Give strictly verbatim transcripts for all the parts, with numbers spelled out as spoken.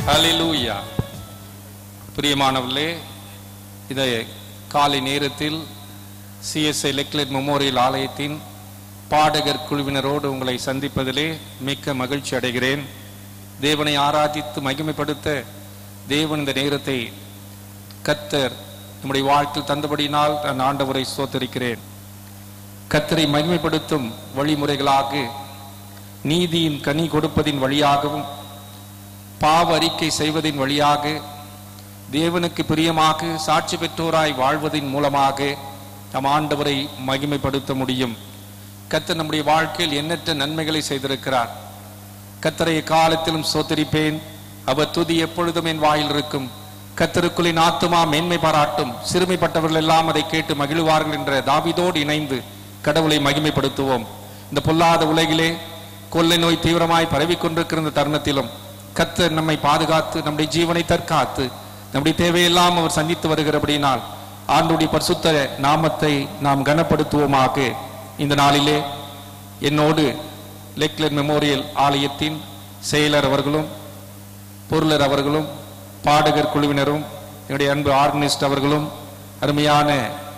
ஹல்லேலூயா. பிரியமானவர்களே, இந்த காலை நேரத்தில் சிஎஸ்ஐ லெக்லெட் மெமோரியல் ஆலயத்தின் பாடகர் குழுவினரோடு உங்களை சந்திப்பதிலே மிக்க மகிழ்ச்சி அடைகிறேன். தேவனை ஆராதித்து மகிமைப்படுத்த தேவன் இந்த நேரத்தை கர்த்தர் நம்முடைய வாழ்க்கையில் தந்தபடியினால் நான் ஆண்டவரை ஸ்தோத்திரிக்கிறேன். கர்த்தரை மகிமைப்படுத்தும் வழிமுறைகளாக நீதியின் கனி கொடுப்பதின் வழியாகவும் பாவ அறிக்கை செய்வதின் வழியாக தேவனுக்கு பிரியமாக சாட்சி பெற்றோராய் வாழ்வதின் மூலமாக நம் ஆண்டவரை மகிமைப்படுத்த முடியும். கர்த்தர் நம்முடைய வாழ்க்கையில் எண்ணற்ற நன்மைகளை செய்திருக்கிறார். கர்த்தரை காலத்திலும் ஸ்தோத்திரிப்பேன், அவர் துதி எப்பொழுதும் என் வாயில் இருக்கும். கர்த்தருக்குள்ளின் ஆத்துமா மேன்மை பாராட்டும், சிறுமைப்பட்டவர்கள் எல்லாம் அதை கேட்டு மகிழ்வார்கள் என்ற தாவீதோடு இணைந்து கடவுளை மகிமைப்படுத்துவோம். இந்த பொல்லாத உலகிலே கொள்ளை நோய் தீவிரமாய் பரவிக்கொண்டிருக்கிற இந்த தருணத்திலும் கர்த்தர் நம்மை பாதுகாத்து நம்முடைய ஜீவனை தற்காத்து நம்முடைய தேவையெல்லாம் அவர் சந்தித்து வருகிறபடினால் ஆண்டவருடைய பரிசுத்த நாமத்தை நாம் கனப்படுத்துவோமாக. இந்த நாளிலே என்னோடு லெக்லெட் மெமோரியல் ஆலயத்தின் செயலர் அவர்களும் பொருளர் அவர்களும் பாடகர் குழுவினரும் என்னுடைய அன்பு ஆர்கனிஸ்ட் அவர்களும் அருமையான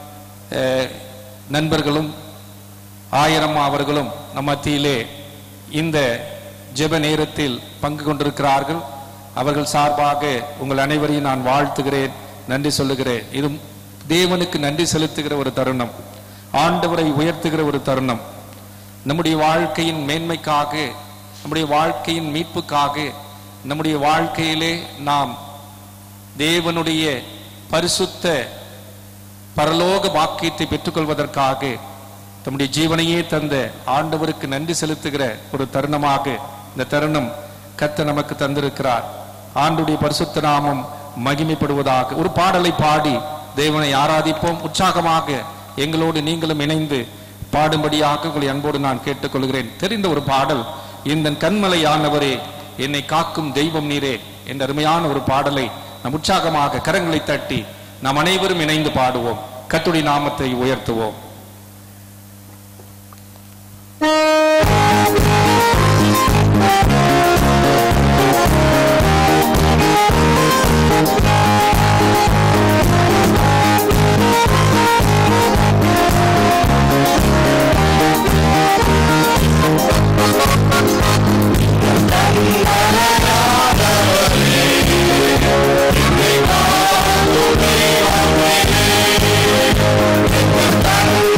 நண்பர்களும் ஆயிரம்மா அவர்களும் நம் மத்தியிலே இந்த ஜெப நேரத்தில் பங்கு கொண்டிருக்கிறார்கள். அவர்கள் சார்பாக உங்கள் அனைவரையும் நான் வாழ்த்துகிறேன், நன்றி சொல்லுகிறேன். இது தேவனுக்கு நன்றி செலுத்துகிற ஒரு தருணம், ஆண்டவரை உயர்த்துகிற ஒரு தருணம். நம்முடைய வாழ்க்கையின் மேன்மைக்காக, நம்முடைய வாழ்க்கையின் மீட்புக்காக, நம்முடைய வாழ்க்கையிலே நாம் தேவனுடைய பரிசுத்த பரலோக பாக்கியத்தை பெற்றுக்கொள்வதற்காக நம்முடைய ஜீவனையே தந்த ஆண்டவருக்கு நன்றி செலுத்துகிற ஒரு தருணமாக இந்த தருணம் கர்த்தர் நமக்கு தந்திருக்கிறார். ஆண்டவருடைய பரிசுத்த நாமம் மகிமைப்படுவதாக ஒரு பாடலை பாடி தேவனை ஆராதிப்போம். உற்சாகமாக எங்களோடு நீங்களும் இணைந்து பாடும்படியாக உங்களை அன்போடு நான் கேட்டுக்கொள்கிறேன். தெரிந்த ஒரு பாடல், இந்த கண்மலையானவரே என்னை காக்கும் தெய்வம் நீரே என்ற அருமையான ஒரு பாடலை நம் உற்சாகமாக கரங்களை தட்டி நாம் அனைவரும் இணைந்து பாடுவோம். கர்த்தருடைய நாமத்தை உயர்த்துவோம். Bye.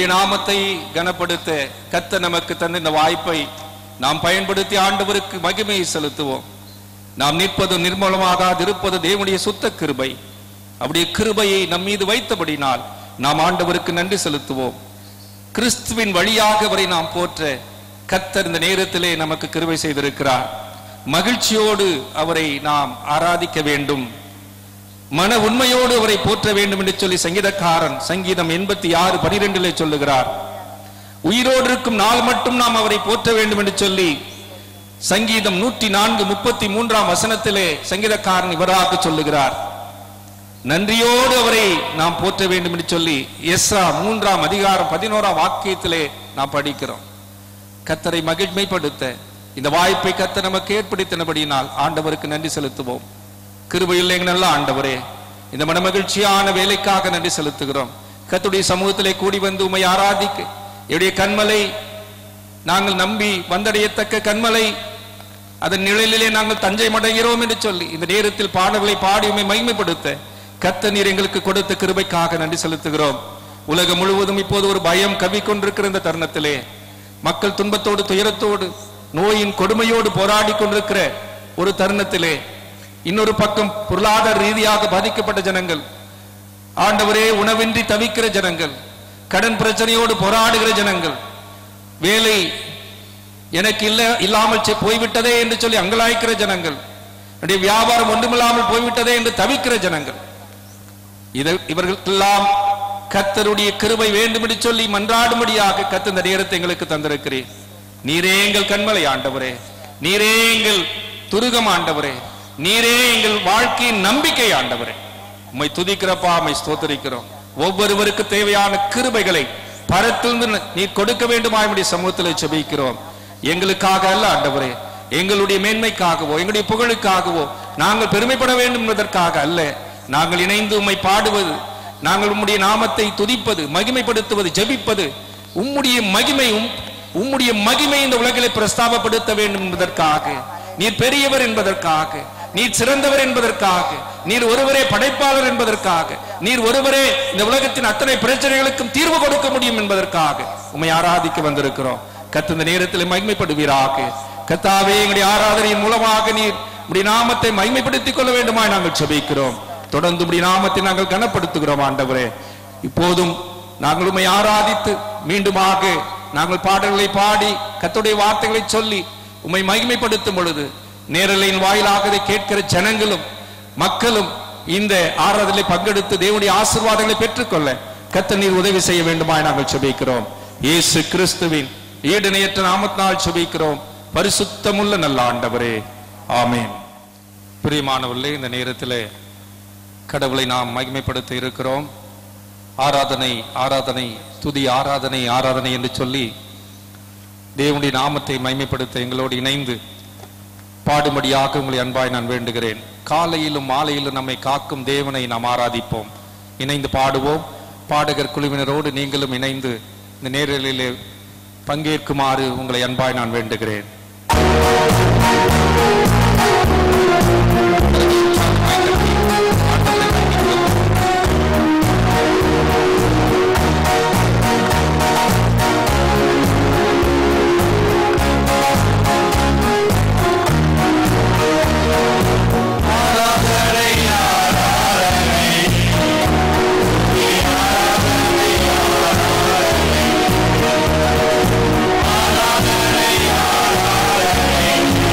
உம்முடைய நாமத்தை கனப்படுத்த கர்த்தர் நமக்கு தந்த இந்த வாய்ப்பை நாம் பயன்படுத்தி ஆண்டவருக்கு மகிமையை செலுத்துவோம். நாம் நிற்பது நிர்மூலமாகாது இருப்பது தேவனுடைய சுத்த கிருபை. அப்படியே கிருபையை நம் மீது வைத்தபடினால் நாம் ஆண்டவருக்கு நன்றி செலுத்துவோம். கிறிஸ்துவின் வழியாக அவரை நாம் போற்ற கர்த்தர் இந்த நேரத்திலே நமக்கு கிருபை செய்திருக்கிறார். மகிழ்ச்சியோடு அவரை நாம் ஆராதிக்க வேண்டும், மன உண்மையோடு அவரை போற்ற வேண்டும் என்று சொல்லி சங்கீதக்காரன் சங்கீதம் எண்பத்தி ஆறு பனிரெண்டிலே சொல்லுகிறார். உயிரோடு இருக்கும் நாள் மட்டும் நாம் அவரை போற்ற வேண்டும் என்று சொல்லி சங்கீதம் நூற்றி நான்கு முப்பத்தி மூன்றாம் வசனத்திலே சங்கீதக்காரன் இவராக சொல்லுகிறார். நன்றியோடு அவரை நாம் போற்ற வேண்டும் என்று சொல்லி எஸ்ரா மூன்றாம் அதிகாரம் பதினோராம் வாக்கியத்திலே நாம் படிக்கிறோம். கர்த்தரை மகிழ்மைப்படுத்த இந்த வாய்ப்பை கர்த்தர் நமக்கு ஏற்படுத்தினபடியினால் ஆண்டவருக்கு நன்றி செலுத்துவோம். கிருபையில் எங்க நல்ல ஆண்டவரே, இந்த மனமகிழ்ச்சியான வேலைக்காக நன்றி செலுத்துகிறோம். கர்த்தருடைய சமூகத்திலே கூடி வந்து உம்மை ஆராதிக்க என்னுடைய கண்மலை நாங்கள் நம்பி வந்தடையத்தக்க கண்மலை, அதன் நிழலிலே நாங்கள் தஞ்சை மடைகிறோம் என்று சொல்லி இந்த நேரத்தில் பாடல்களை பாடி உம்மை மகிமைப்படுத்த கர்த்தர் நீர் எங்களுக்கு கொடுத்த கிருபைக்காக நன்றி செலுத்துகிறோம். உலகம் முழுவதும் இப்போது ஒரு பயம் கவ்விக்கொண்டிருக்கிற இந்த தருணத்திலே மக்கள் துன்பத்தோடு துயரத்தோடு நோயின் கொடுமையோடு போராடி கொண்டிருக்கிற ஒரு தருணத்திலே இன்னொரு பக்கம் பொருளாதார ரீதியாக பாதிக்கப்பட்ட ஜனங்கள், ஆண்டவரே உணவின்றி தவிக்கிற ஜனங்கள், கடன் பிரச்சனையோடு போராடுகிற ஜனங்கள், வேலை எனக்கு இல்ல இல்லாமல் போய்விட்டதே என்று சொல்லி அங்கலாய்க்கிற ஜனங்கள், வியாபாரம் ஒன்றுமில்லாமல் போய்விட்டதே என்று தவிக்கிற ஜனங்கள், இவர்களுக்கெல்லாம் கர்த்தருடைய கிருபை வேண்டும் என்று சொல்லி மன்றாடும்படியாக கர்த்தர் இந்த நேரத்தை எங்களுக்கு தந்திருக்கிறேன். நீரே எங்கள் கண்மலை ஆண்டவரே, நீரே எங்கள் துருகம் ஆண்டவரே, நீரே எங்கள் வாழ்க்கையின் நம்பிக்கை ஆண்டவரே. உம்மை துதிக்கிறப்பா, உம்மை ஸ்தோத்திரிக்கிறோம். ஒவ்வொருவருக்கு தேவையான கிருபைகளை பரத்திலிருந்து நீர் கொடுக்க வேண்டுமா என்னுடைய சமூகத்தில் ஜெபிக்கிறோம். எங்களுக்காக அல்ல ஆண்டவரே, எங்களுடைய மேன்மைக்காகவோ எங்களுடைய புகழுக்காகவோ நாங்கள் பெருமைப்பட வேண்டும் என்பதற்காக அல்ல. நாங்கள் இணைந்து உம்மை பாடுவது, நாங்கள் உம்முடைய நாமத்தை துதிப்பது, மகிமைப்படுத்துவது, ஜெபிப்பது, உம்முடைய மகிமையும் உம்முடைய மகிமை இந்த உலகிலே பிரஸ்தாபப்படுத்த வேண்டும் என்பதற்காக, நீர் பெரியவர் என்பதற்காக, நீர் சிறந்தவர் என்பதற்காக, நீர் ஒருவரே படைப்பாளர் என்பதற்காக, நீர் ஒருவரே இந்த உலகத்தின் அத்தனை பிரச்சனைகளுக்கும் தீர்வு கொடுக்க முடியும் என்பதற்காக உம்மை ஆராதிக்க வந்திருக்கிறோம். கர்த்தர் இந்த நேரத்தில் மகிமைப்படுவீராக. கர்த்தாவே, எங்களுடைய ஆராதனையின் மூலமாக நீர் உம்முடைய நாமத்தை மகிமைப்படுத்திக் கொள்ள வேண்டுமா நாங்கள் ஜெபிக்கிறோம். தொடர்ந்து உம்முடைய நாமத்தை நாங்கள் கனப்படுத்துகிறோம் ஆண்டவரே. இப்போதும் நாங்கள் உம்மை ஆராதித்து மீண்டுமாக நாங்கள் பாடல்களை பாடி கர்த்தருடைய வார்த்தைகளை சொல்லி உம்மை மகிமைப்படுத்தும் பொழுது நேரலையின் வாயிலாக இதை கேட்கிற ஜனங்களும் மக்களும் இந்த ஆராதனை பங்கெடுத்து தேவனுடைய ஆசீர்வாதங்களை பெற்றுக்கொள்ள கர்த்தர் நீர் உதவி செய்ய வேண்டுமாய் நாங்கள் ஜெபிக்கிறோம். இயேசு கிறிஸ்துவின் ஈடுணையற்ற நாமத்தினால் ஜெபிக்கிறோம் பரிசுத்தமுள்ள நல்ல ஆண்டவரே, ஆமென். பிரியமானவர்களே, இந்த நேரத்தில் கடவுளை நாம் மகிமைப்படுத்த இருக்கிறோம். ஆராதனை ஆராதனை துதி ஆராதனை ஆராதனை என்று சொல்லி தேவனுடைய நாமத்தை மகிமைப்படுத்த எங்களோடு இணைந்து பாடும்படியாக உங்களை அன்பாய் நான் வேண்டுகிறேன். காலையிலும் மாலையிலும் நம்மை காக்கும் தேவனை நாம் ஆராதிப்போம். இணைந்து பாடுவோம். பாடகர் குழுவினரோடு நீங்களும் இணைந்து இந்த நேரலிலே பங்கேற்குமாறு உங்களை அன்பாய் நான் வேண்டுகிறேன். ஆராதனை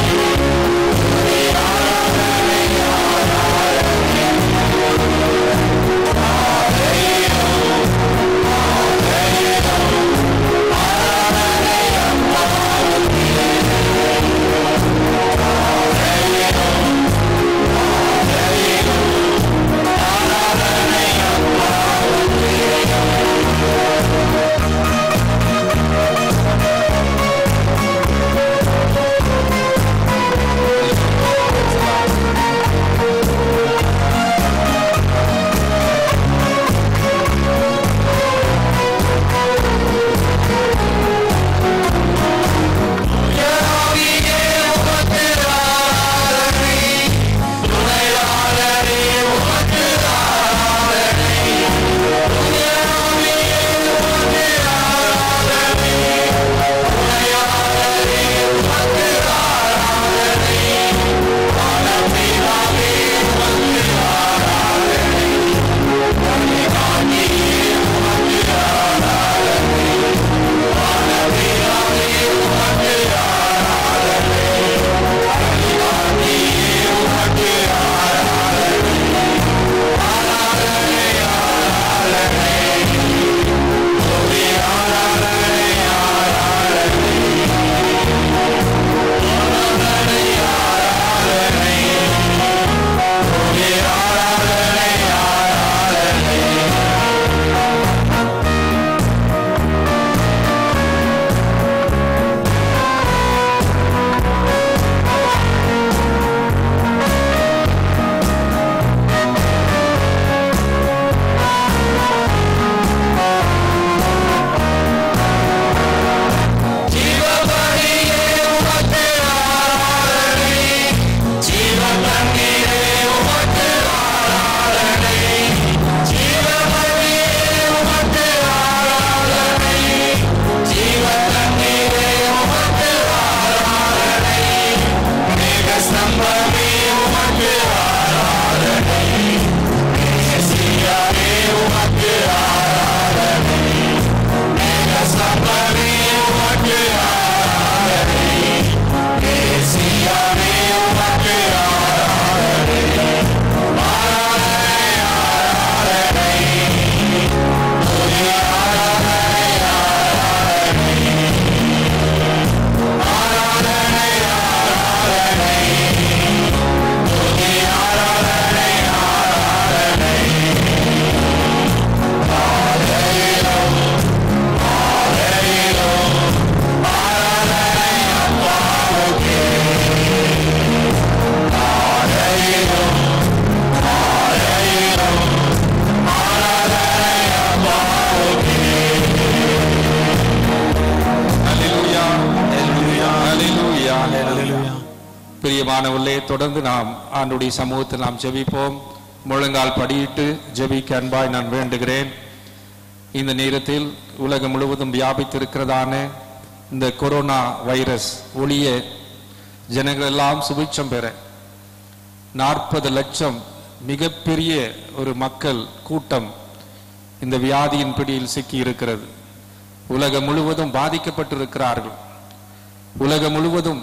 பிரியமானவர்களே, தொடர்ந்து நாம் ஆண்டுடைய சமூகத்தில் நாம் ஜெபிப்போம். முழங்கால் படியிட்டு ஜெபிக்க அன்பாய் நான் வேண்டுகிறேன். இந்த நேரத்தில் உலகம் முழுவதும் வியாபித்திருக்கிறதான இந்த கொரோனா வைரஸ் ஒழிய ஜனங்கள் எல்லாம் சுபிட்சம் பெற நாற்பது லட்சம் மிகப்பெரிய ஒரு மக்கள் கூட்டம் இந்த வியாதியின் பிடியில் சிக்கி இருக்கிறது. உலகம் முழுவதும் பாதிக்கப்பட்டிருக்கிறார்கள். உலகம் முழுவதும்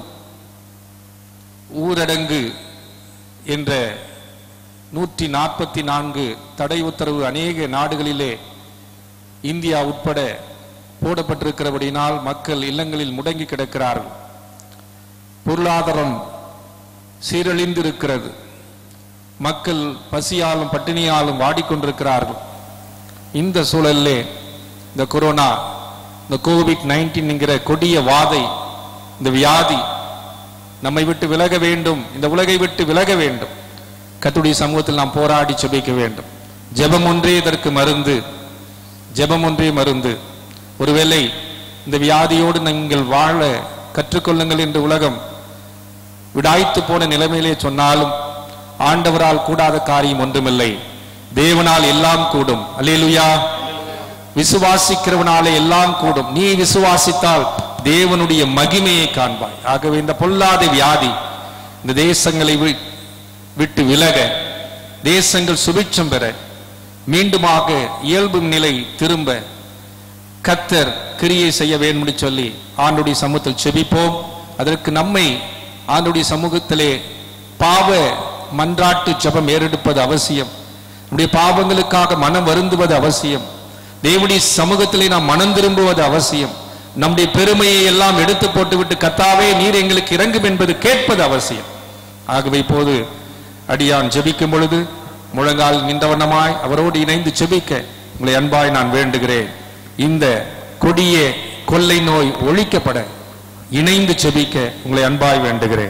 ஊரடங்கு என்ற நூற்றி நாற்பத்தி நான்கு தடை உத்தரவு அநேக நாடுகளிலே இந்தியா உட்பட போடப்பட்டிருக்கிறபடினால் மக்கள் இல்லங்களில் முடங்கி கிடக்கிறார்கள். பொருளாதாரம் சீரழிந்திருக்கிறது. மக்கள் பசியாலும் பட்டினியாலும் வாடிக்கொண்டிருக்கிறார்கள். இந்த சூழலிலே இந்த கொரோனா, இந்த கோவிட் நைன்டீன் என்கிற கொடிய வாதை, இந்த வியாதி நம்மை விட்டு விலக வேண்டும், இந்த உலகை விட்டு விலக வேண்டும். கர்த்தருடைய சமூகத்தில் நாம் போராடி ஜெபிக்க வேண்டும். ஜெபம் ஒன்றே இதற்கு மருந்து, ஜெபம் ஒன்றே மருந்து. ஒருவேளை இந்த வியாதியோடு நீங்கள் வாழ கற்றுக்கொள்ளுங்கள் என்று உலகம் விடாய்த்து போன நிலைமையிலே சொன்னாலும் ஆண்டவரால் கூடாத காரியம் ஒன்றுமில்லை. தேவனால் எல்லாம் கூடும். அல்லேலூயா. விசுவாசிக்கிறவனாலே எல்லாம் கூடும். நீ விசுவாசித்தால் தேவனுடைய மகிமையை காண்பாய். ஆகவே இந்த பொல்லாத வியாதி இந்த தேசங்களை விட்டு விலக, தேசங்கள் சுபிட்சம் பெற, மீண்டுமாக இயல்பு நிலை திரும்ப கர்த்தர் கிரியை செய்ய வேண்டும் என்று சொல்லி ஆண்டுடைய சமூகத்தில் செபிப்போம். அதற்கு நம்மை ஆண்டுடைய சமூகத்திலே பாவ மன்றாட்டு ஜெபம் ஏறெடுப்பது அவசியம். நம்முடைய பாவங்களுக்காக மனம் வருந்துவது அவசியம். தேவனுடைய சமூகத்திலே நாம் மனம் திரும்புவது அவசியம். நம்முடைய பெருமையை எல்லாம் எடுத்து போட்டுவிட்டு கர்த்தாவே நீர் எங்களுக்கு இறங்கும் என்பது கேட்பது அவசியம். ஆகவே இப்போது அடியான் ஜெபிக்கும் பொழுது முழங்கால் நின்றவண்ணமாய் அவரோடு இணைந்து ஜெபிக்க உங்களை அன்பாய் நான் வேண்டுகிறேன். இந்த கொடிய கொள்ளை நோய் ஒழிக்கப்பட இணைந்து ஜெபிக்க உங்களை அன்பாய் வேண்டுகிறேன்.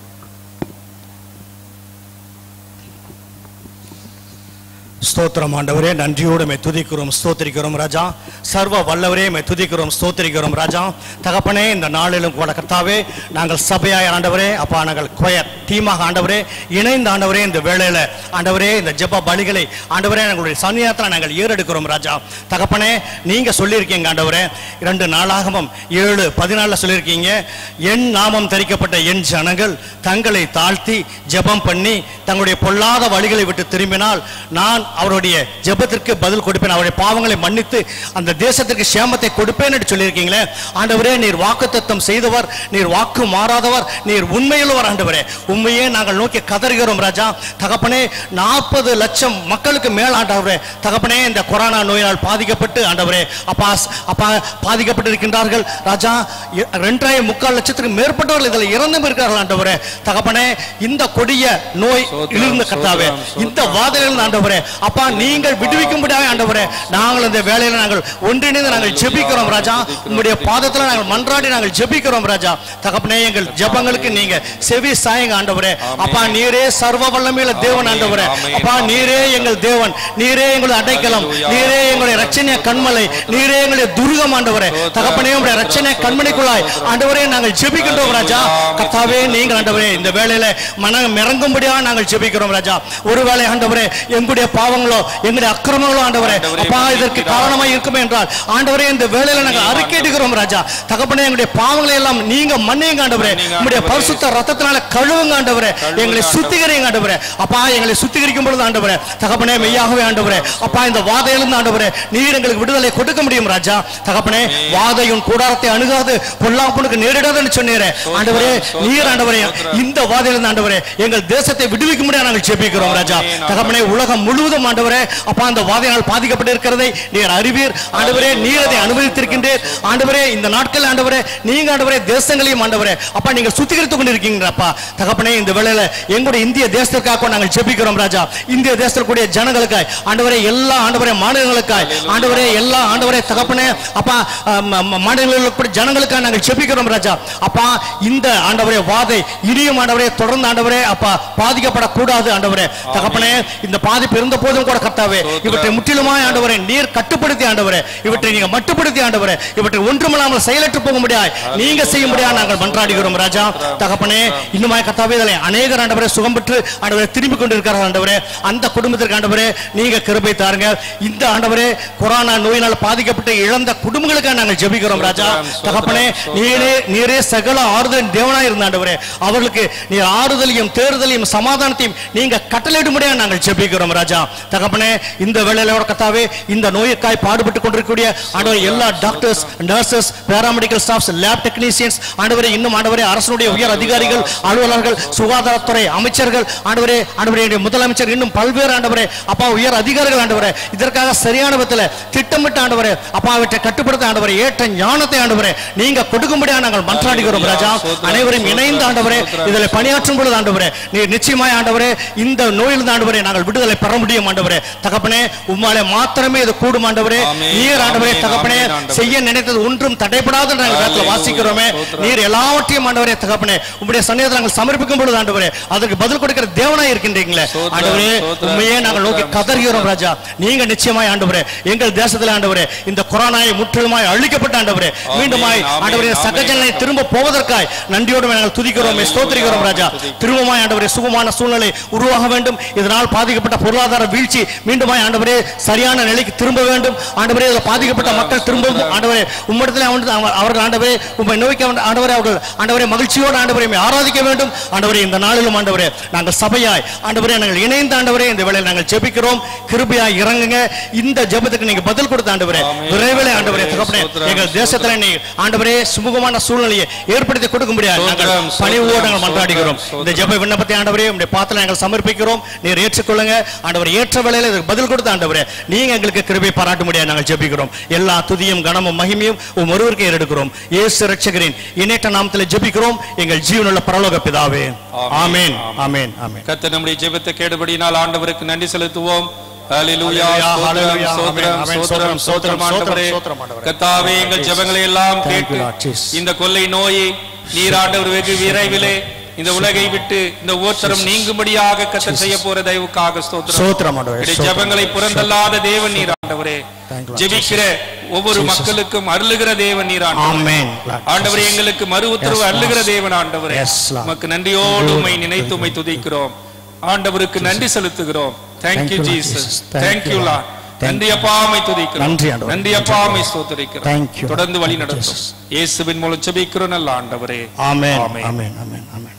ஸ்தோத்திரம் ஆண்டவரே, நன்றியோடு மே துதிக்கிறோம், ஸ்தோத்திரிக்கிறோம் ராஜா. சர்வ வல்லவரே மே துதிக்கிறோம், ஸ்தோத்திரிக்கிறோம் ராஜா. தகப்பனே, இந்த நாளிலும் கூட கர்த்தாவே நாங்கள் சபையாய் ஆண்டவரே அப்பா நாங்கள் கொயர் டீமாக ஆண்டவரே இணைந்த ஆண்டவரே இந்த வேளையில ஆண்டவரே இந்த ஜெப பலிகளை ஆண்டவரே எங்களுடைய சன்னியாசத்தில் நாங்கள் ஏறெடுக்கிறோம் ராஜா. தகப்பனே, நீங்க சொல்லியிருக்கீங்க ஆண்டவரே, இரண்டு நாளாகவும் ஏழு பதினாலுல சொல்லியிருக்கீங்க, என் நாமம் தரிக்கப்பட்ட என் ஜனங்கள் தங்களை தாழ்த்தி ஜெபம் பண்ணி தங்களுடைய பொல்லாத வழிகளை விட்டு திரும்பினால் நான் அவருடைய ஜெபத்திற்கு பதில் கொடுப்பேன், அவருடைய பாவங்களை மன்னித்து அந்த தேசத்திற்கு சேமத்தை கொடுப்பேன் என்று சொல்லியிருக்கீங்களே ஆண்டவரே. நீர் வாக்குத்தத்தம் செய்தவர், நீர் வாக்கு மாறாதவர், நீர் உண்மையுள்ளவர் ஆண்டவரே. உண்மையே நாங்கள் நோக்கி கதறுகிறோம் ராஜா. தகப்பனே, நாற்பது லட்சம் மக்களுக்கு மேல் ஆண்டவரே தகப்பனே இந்த கொரோனா நோயினால் பாதிக்கப்பட்டு ஆண்டவரே அப்பா அப்பா பாதிக்கப்பட்டு இருக்கின்றார்கள் ராஜா. இரண்டரை முக்கால் லட்சத்துக்கு மேற்பட்டவர்கள் இதில் இறந்தும் இருக்கிறார்கள் ஆண்டவரே. தகப்பனே, இந்த கொடிய நோய் இழுந்த கர்த்தாவே, இந்த வாதையிலிருந்து ஆண்டவரே அப்பா நீங்கள் விடுவிக்கும்படியாக ஆண்டவரே நாங்கள் இந்த வேளையில நாங்கள் ஒன்றிணைந்து நாங்கள் ஜெபிக்கிறோம் ராஜா. உம்முடைய பாதத்தில் நாங்கள் மன்றாடி நாங்கள் ஜெபிக்கிறோம் ராஜா. தகப்பனே, எங்கள் ஜெபங்களுக்கு நீங்க செவி சாயுங்க ஆண்டவரே. அப்பா நீரே சர்வ வல்லமையுள்ள தேவன் ஆண்டவரே. அப்பா நீரே எங்கள் தேவன், நீரே எங்களுடைய அடைக்கலம், நீரே எங்களுடைய ரட்சணிய கண்மலை, நீரே எங்களுடைய துர்கம் ஆண்டவரே. தகப்பனே, உம்முடைய ரட்சணிய கண்மணிக்குள்ளாய் ஆண்டவரே நாங்கள் ஜெபிக்கின்றோம் ராஜா. கர்த்தாவே, நீங்கள் ஆண்டவரே இந்த வேளையில மனம் இறங்கும்படியாக நாங்கள் ஜெபிக்கிறோம் ராஜா. ஒருவேளை ஆண்டவரே எங்களுடைய பாவங்களோ எங்களுடைய அக்கிரமங்களோ ஆண்டவரே அப்பா இதற்கு காரணமாய் இருக்குமே என்றால் ஆண்டவரே இந்த வேளையில நாங்கள் அறிக்கையிடுகிறோம் ராஜா. தகப்பனே, எங்களுடைய பாவங்களை எல்லாம் நீங்க மன்னியுங்க ஆண்டவரே. உம்முடைய பரிசுத்த ரத்தத்தினால கழுவுங்க ஆண்டவரே. எங்களை சுத்திகரிங்க ஆண்டவரே. அப்பா எங்களை சுத்திகரிக்கும் பொழுது ஆண்டவரே தகப்பனே மெய்யாகவே ஆண்டவரே அப்பா இந்த வாதையிலிருந்து ஆண்டவரே நீர் எங்களுக்கு விடுதலை கொடுக்க முடியும் ராஜா. தகப்பனே, வாதையும் கூடாரத்தை அணுகாது பொல்லாப்புனுக்கு நேரிடாதுன்னு சொன்னீரே ஆண்டவரே. நீர் ஆண்டவரே இந்த வாதையிலிருந்து ஆண்டவரே எங்கள் தேசத்தை விடுவிக்க முடியாது நாங்கள் ஜெபிக்கிறோம் ராஜா. தகப்பனே, உலகம் முழுவதும் ஆண்டவரே அப்பா அந்த வாதையினால் பாதிக்கப்பட்டு இருக்கிறதை நீர் அறிவீர் ஆண்டவரே. நீர் அதை அனுமதித்திருக்கின்றீர் ஆண்டவரே. இந்த நாட்கள் ஆண்டவரே நீங்க ஆண்டவரே தேசங்களையும் ஆண்டவரே அப்பா நீங்கள் சுத்திகரித்துக் கொண்டிருக்கீங்கப்பா. தகப்பனே, இந்த வேளையில எங்களுடைய இந்திய தேசத்திற்காக நாங்கள் ஜெபிக்கிறோம் ராஜா. இந்திய தேசத்தில் கூடிய ஜனங்களுக்காய் ஆண்டவரே, எல்லா ஆண்டவரே மாநிலங்களுக்காய் ஆண்டவரே, எல்லா ஆண்டவரே தகப்பனே அப்பா மாநிலங்களில் கூடிய ஜனங்களுக்காக நாங்கள் ஜெபிக்கிறோம் ராஜா. அப்பா இந்த ஆண்டவரே வாதை இனியும் ஆண்டவரே தொடர்ந்து ஆண்டவரே அப்பா பாதிக்கப்படக்கூடாது ஆண்டவரே. தகப்பனே, இந்த பாதிப்பு இருந்த இப்போதும் கூட கர்த்தாவே இவற்றை முற்றிலுமாய் ஆண்டவரே நீர் கட்டுப்படுத்தி ஆண்டவரே இவற்றை நீங்க மட்டுப்படுத்தி ஆண்டவரே இவற்றை ஒன்றுமில்லாமல் செயலற்று போக முடியாது நீங்க செய்ய முடியாது நாங்கள் மன்றாடுகிறோம் ராஜா. தகப்பனே இன்னுமாய் கர்த்தாவே இதிலே அநேகர் ஆண்டவரே சுகம் பெற்று ஆண்டவரே திரும்பி கொண்டிருக்கிறார் ஆண்டவரே. அந்த குடும்பத்திற்கு ஆண்டவரே நீங்க கிருபை தாருங்க. இந்த ஆண்டவரே கொரோனா நோயினால் பாதிக்கப்பட்ட இழந்த குடும்பங்களுக்காக நாங்கள் ஜெபிக்கிறோம் ராஜா. தகப்பனே நீரே நீரே சகல ஆறுதலின் தேவனாய் இருந்த ஆண்டவரே அவர்களுக்கு நீ ஆறுதலையும் தேறுதலையும் சமாதானத்தையும் நீங்க கட்டளையிடும்படியா நாங்கள் ஜெபிக்கிறோம் ராஜா. தகப்பனே இந்த வேளையில கர்த்தாவே இந்த நோய்க்காய் பாடுபட்டு கொண்டிருக்கக்கூடிய ஆண்டவரே எல்லா doctors nurses paramedical staffs lab technicians ஆண்டவரே இன்னும் ஆண்டவரே அரசுடைய உயர் அதிகாரிகள் அலுவலர்கள் சுகாதாரத்துறை அமைச்சர்கள் ஆண்டவரே ஆண்டவரே முதலமைச்சர் இன்னும் பல்வேறு ஆண்டவரே அப்பா உயர் அதிகாரிகள் ஆண்டவரே இதற்காக சரியான விதத்தில் திட்டமிட்ட ஆண்டவரே அப்பா அவற்றை கட்டுப்படுத்த ஆண்டவரே ஏற்ற ஞானத்தை ஆண்டவரே நீங்க கொடுக்கும்படியா நாங்கள் மன்றாடுகிறோம் ராஜா. அனைவரும் இணைந்து ஆண்டவரே இதில் பணியாற்றும் பொழுது ஆண்டவரே நீர் நிச்சயமாய் ஆண்டவரே இந்த நோயில் ஆண்டவரே நாங்கள் விடுதலை பெற முடியும் ஆண்டவரே. தகப்பனே உம்மாலே மாத்திரமே இது கூடும் ஆண்டவரே. நீர் ஆண்டவரே தகப்பனே செய்ய நினைத்தது ஒன்றும் தடைபடாத நாங்கள் வேதத்தில் வாசிக்கிறோமே. நீர் எல்லாவற்றையும் ஆண்டவரே தகப்பனே உம்முடைய சன்னிதானத்தில் நாங்கள் சமர்ப்பிக்கும் பொழுது ஆண்டவரே அதற்கு பதில் கொடுக்கிற தேவனாய் இருக்கின்றீங்களே ஆண்டவரே. உண்மையே நாங்கள் நோக்கி கதறுகிறோம் ராஜா. நீங்க நிச்சயமாய் ஆண்டவரே எங்கள் தேசத்தில் ஆண்டவரே இந்த கொரோனாவை முற்றிலுமாய் அழிக்கப்பட்ட ஆண்டவரே மீண்டுமாய் ஆண்டவரே சகஜனை திரும்ப போவதற்காய் நன்றியோடு நாங்கள் துதிக்கிறோம் ஸ்தோத்திரிக்கிறோம் ராஜா. திரும்பமாய் ஆண்டவரே சுகமான சூழ்நிலை உருவாக வேண்டும். இதனால் பாதிக்கப்பட்ட பொருளாதார வீழ்ச்சி மீண்டுமாய் ஆண்டவரே சரியான நிலைக்கு திரும்ப வேண்டும் ஆண்டவரே. பாதிக்கப்பட்ட மக்கள் திரும்பவும் ஆண்டவரே உம்மிடத்தில் அவர்கள் ஆண்டவரே உம்மை நோக்கி ஆண்டவரே அவர்கள் ஆண்டவரே மகிழ்ச்சியோடு ஆண்டவரை ஆராதிக்க வேண்டும் ஆண்டவரே. இந்த நாளிலும் ஆண்டவரே நாங்கள் சபையாய் ஆண்டவரே நாங்கள் இணைந்த ஆண்டவரே இந்த வேளையில் நாங்கள் ஜெபிக்கிறோம். கிருபையாய் இறங்குங்க. இந்த ஜெபத்துக்கு நீங்க பதில் கொடுத்த ஆண்டவரே விரைவில் ஆண்டவரே தகப்பனே எங்கள் தேசத்தில் நீ ஆண்டவரே சுமூகமான சூழ்நிலையை ஏற்படுத்தி கொடுக்க முடியாது நாங்கள் பணிவோடு நாங்கள் மன்றாடுகிறோம். இந்த ஜெப விண்ணப்பத்தை ஆண்டவரே உம்முடைய பாத்திரம் நாங்கள் சமர்ப்பிக்கிறோம். நீர் ஏற்றுக்கொள்ளுங்க ஆண்டவரே. ஏற்ற வேளையில் இதற்கு பதில் கொடுத்த ஆண்டவரே நீங்க எங்களுக்கு கிருபை பாராட்ட முடியாது நாங்கள் ஜெபிக்கிறோம். எல்லா துதியும் கனமும் மகிமையும் உம் ஒருவருக்கே எடுக்கிறோம். இயேசு இரட்சகரின் இணையற்ற நாமத்தில் ஜெபிக்கிறோம் எங்கள் ஜீவனுள்ள பரலோக பிதாவே. ஆமென் ஆமென் ஆமென். கர்த்தர் நம்முடைய ஜெபத்தை கேட்டபடியினால் ஆண்டவருக்கு நன்றி செலுத்துவோம். ஹalleluya ஸ்தோத்திரம் ஸ்தோத்திரம் ஸ்தோத்திரம் ஆண்டவரே. கர்த்தாவே எங்கள் ஜெபங்களை எல்லாம் கேட்டு இந்த கொள்ளை நோயை நீர் ஆண்டவர் வெகு விரைவிலே இந்த உலகை விட்டு இந்த ஓச்சரம் நீங்கும்படியாக கர்த்தர் செய்ய போற தயவுக்காக ஸ்தோத்திரம். ஜெபங்களை புறந்தல்லாத தேவன் நீர் ஆண்டவரே. ஜெபிக்கிற ஒவ்வொரு மக்களுக்கும் அருளுகிற தேவன் நீர் ஆண்டவரே. ஆண்டவரே எங்களுக்கு மறு உத்தரவு அருளுகிற தேவன் ஆண்டவரே. உமக்கு நன்றியோடு உம்மை நினைத்து உம்மை துதிக்கிறோம். ஆண்டவருக்கு நன்றி செலுத்துகிறோம். Thank you Jesus. Thank you Lord. நன்றி அப்பா உம்மை துதிக்கிறோம். நன்றி அப்பா உம்மை ஸ்தோத்திரிக்கிறோம். தொடர்ந்து வழி நடத்தும் இயேசுவின் மூலம் ஜெபிக்கிறோம் நல்ல ஆண்டவரே. ஆமென் ஆமென் ஆமென் ஆமென்.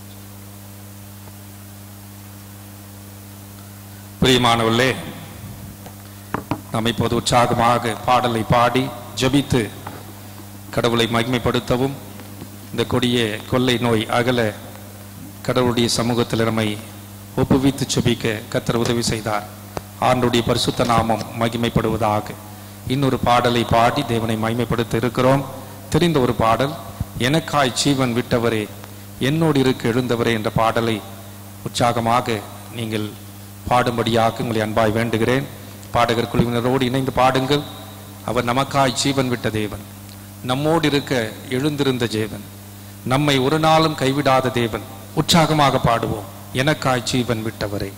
பிரியமானவர்களே நாம் இப்போது உற்சாகமாக பாடலை பாடி ஜெபித்து கடவுளை மகிமைப்படுத்தவும் இந்த கொடிய கொள்ளை நோய் அகல கடவுளுடைய சமூகத்தில் நம்மை ஒப்புவித்து ஜெபிக்க கர்த்தர் உதவி செய்தார். ஆண்டவருடைய பரிசுத்த நாமம் மகிமைப்படுவதாக. இன்னொரு பாடலை பாடி தேவனை மகிமைப்படுத்த இருக்கிறோம். தெரிந்த ஒரு பாடல் எனக்காய் ஜீவன் விட்டவரே என்னோடு இருக்க எழுந்தவரே என்ற பாடலை உற்சாகமாக நீங்கள் பாடும்படியாக உங்களை அன்பாய் வேண்டுகிறேன். பாடகர் குழுவினரோடு இணைந்து பாடுங்கள். அவர் நமக்காய் ஜீவன் விட்ட தேவன், நம்மோடு இருக்க எழுந்திருந்த தேவன், நம்மை ஒரு நாளும் கைவிடாத தேவன். உற்சாகமாக பாடுவோம். எனக்காய் ஜீவன் விட்டவரே.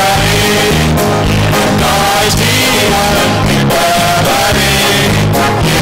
Yeah.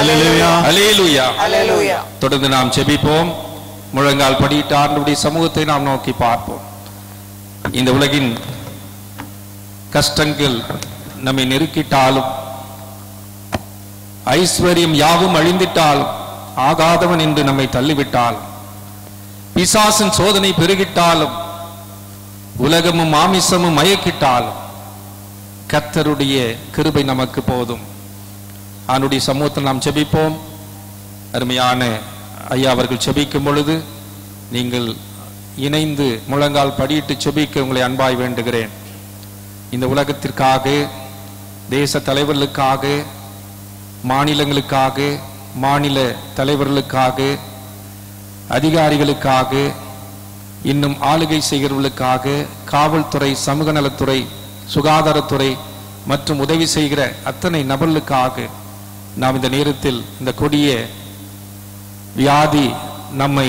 அல்லேலூயா அல்லேலூயா அல்லேலூயா. தொடர்ந்து நாம் ஜெபிப்போம். முழங்கால் படியிட்டு ஆண்டவருடைய சமூகத்தை நாம் நோக்கி பார்ப்போம். இந்த உலகின் கஷ்டங்கள் நம்மை நெருக்கிட்டாலும், ஐஸ்வர்யம் யாவும் அழிந்திட்டாலும், ஆகாதவன் என்று நம்மை தள்ளிவிட்டாலும், பிசாசின் சோதனை பெருகிட்டாலும், உலகமும் மாமிசமும் மயக்கிட்டாலும், கர்த்தருடைய கிருபை நமக்கு போதும். அவனுடைய சமூகத்தில் நாம் ஜெபிப்போம். அருமையான ஐயா அவர்கள் ஜெபிக்கும் பொழுது நீங்கள் இணைந்து முழங்கால் படியிட்டு ஜெபிக்க உங்களை அன்பாய் வேண்டுகிறேன். இந்த உலகத்திற்காக, தேச தலைவர்களுக்காக, மாநிலங்களுக்காக, மாநில தலைவர்களுக்காக, அதிகாரிகளுக்காக, இன்னும் ஆளுகை செய்கிறவர்களுக்காக, காவல்துறை, சமூக நலத்துறை, சுகாதாரத்துறை மற்றும் உதவி செய்கிற அத்தனை நபர்களுக்காக நாம் இந்த நேரத்தில் இந்த கொடிய வியாதி நம்மை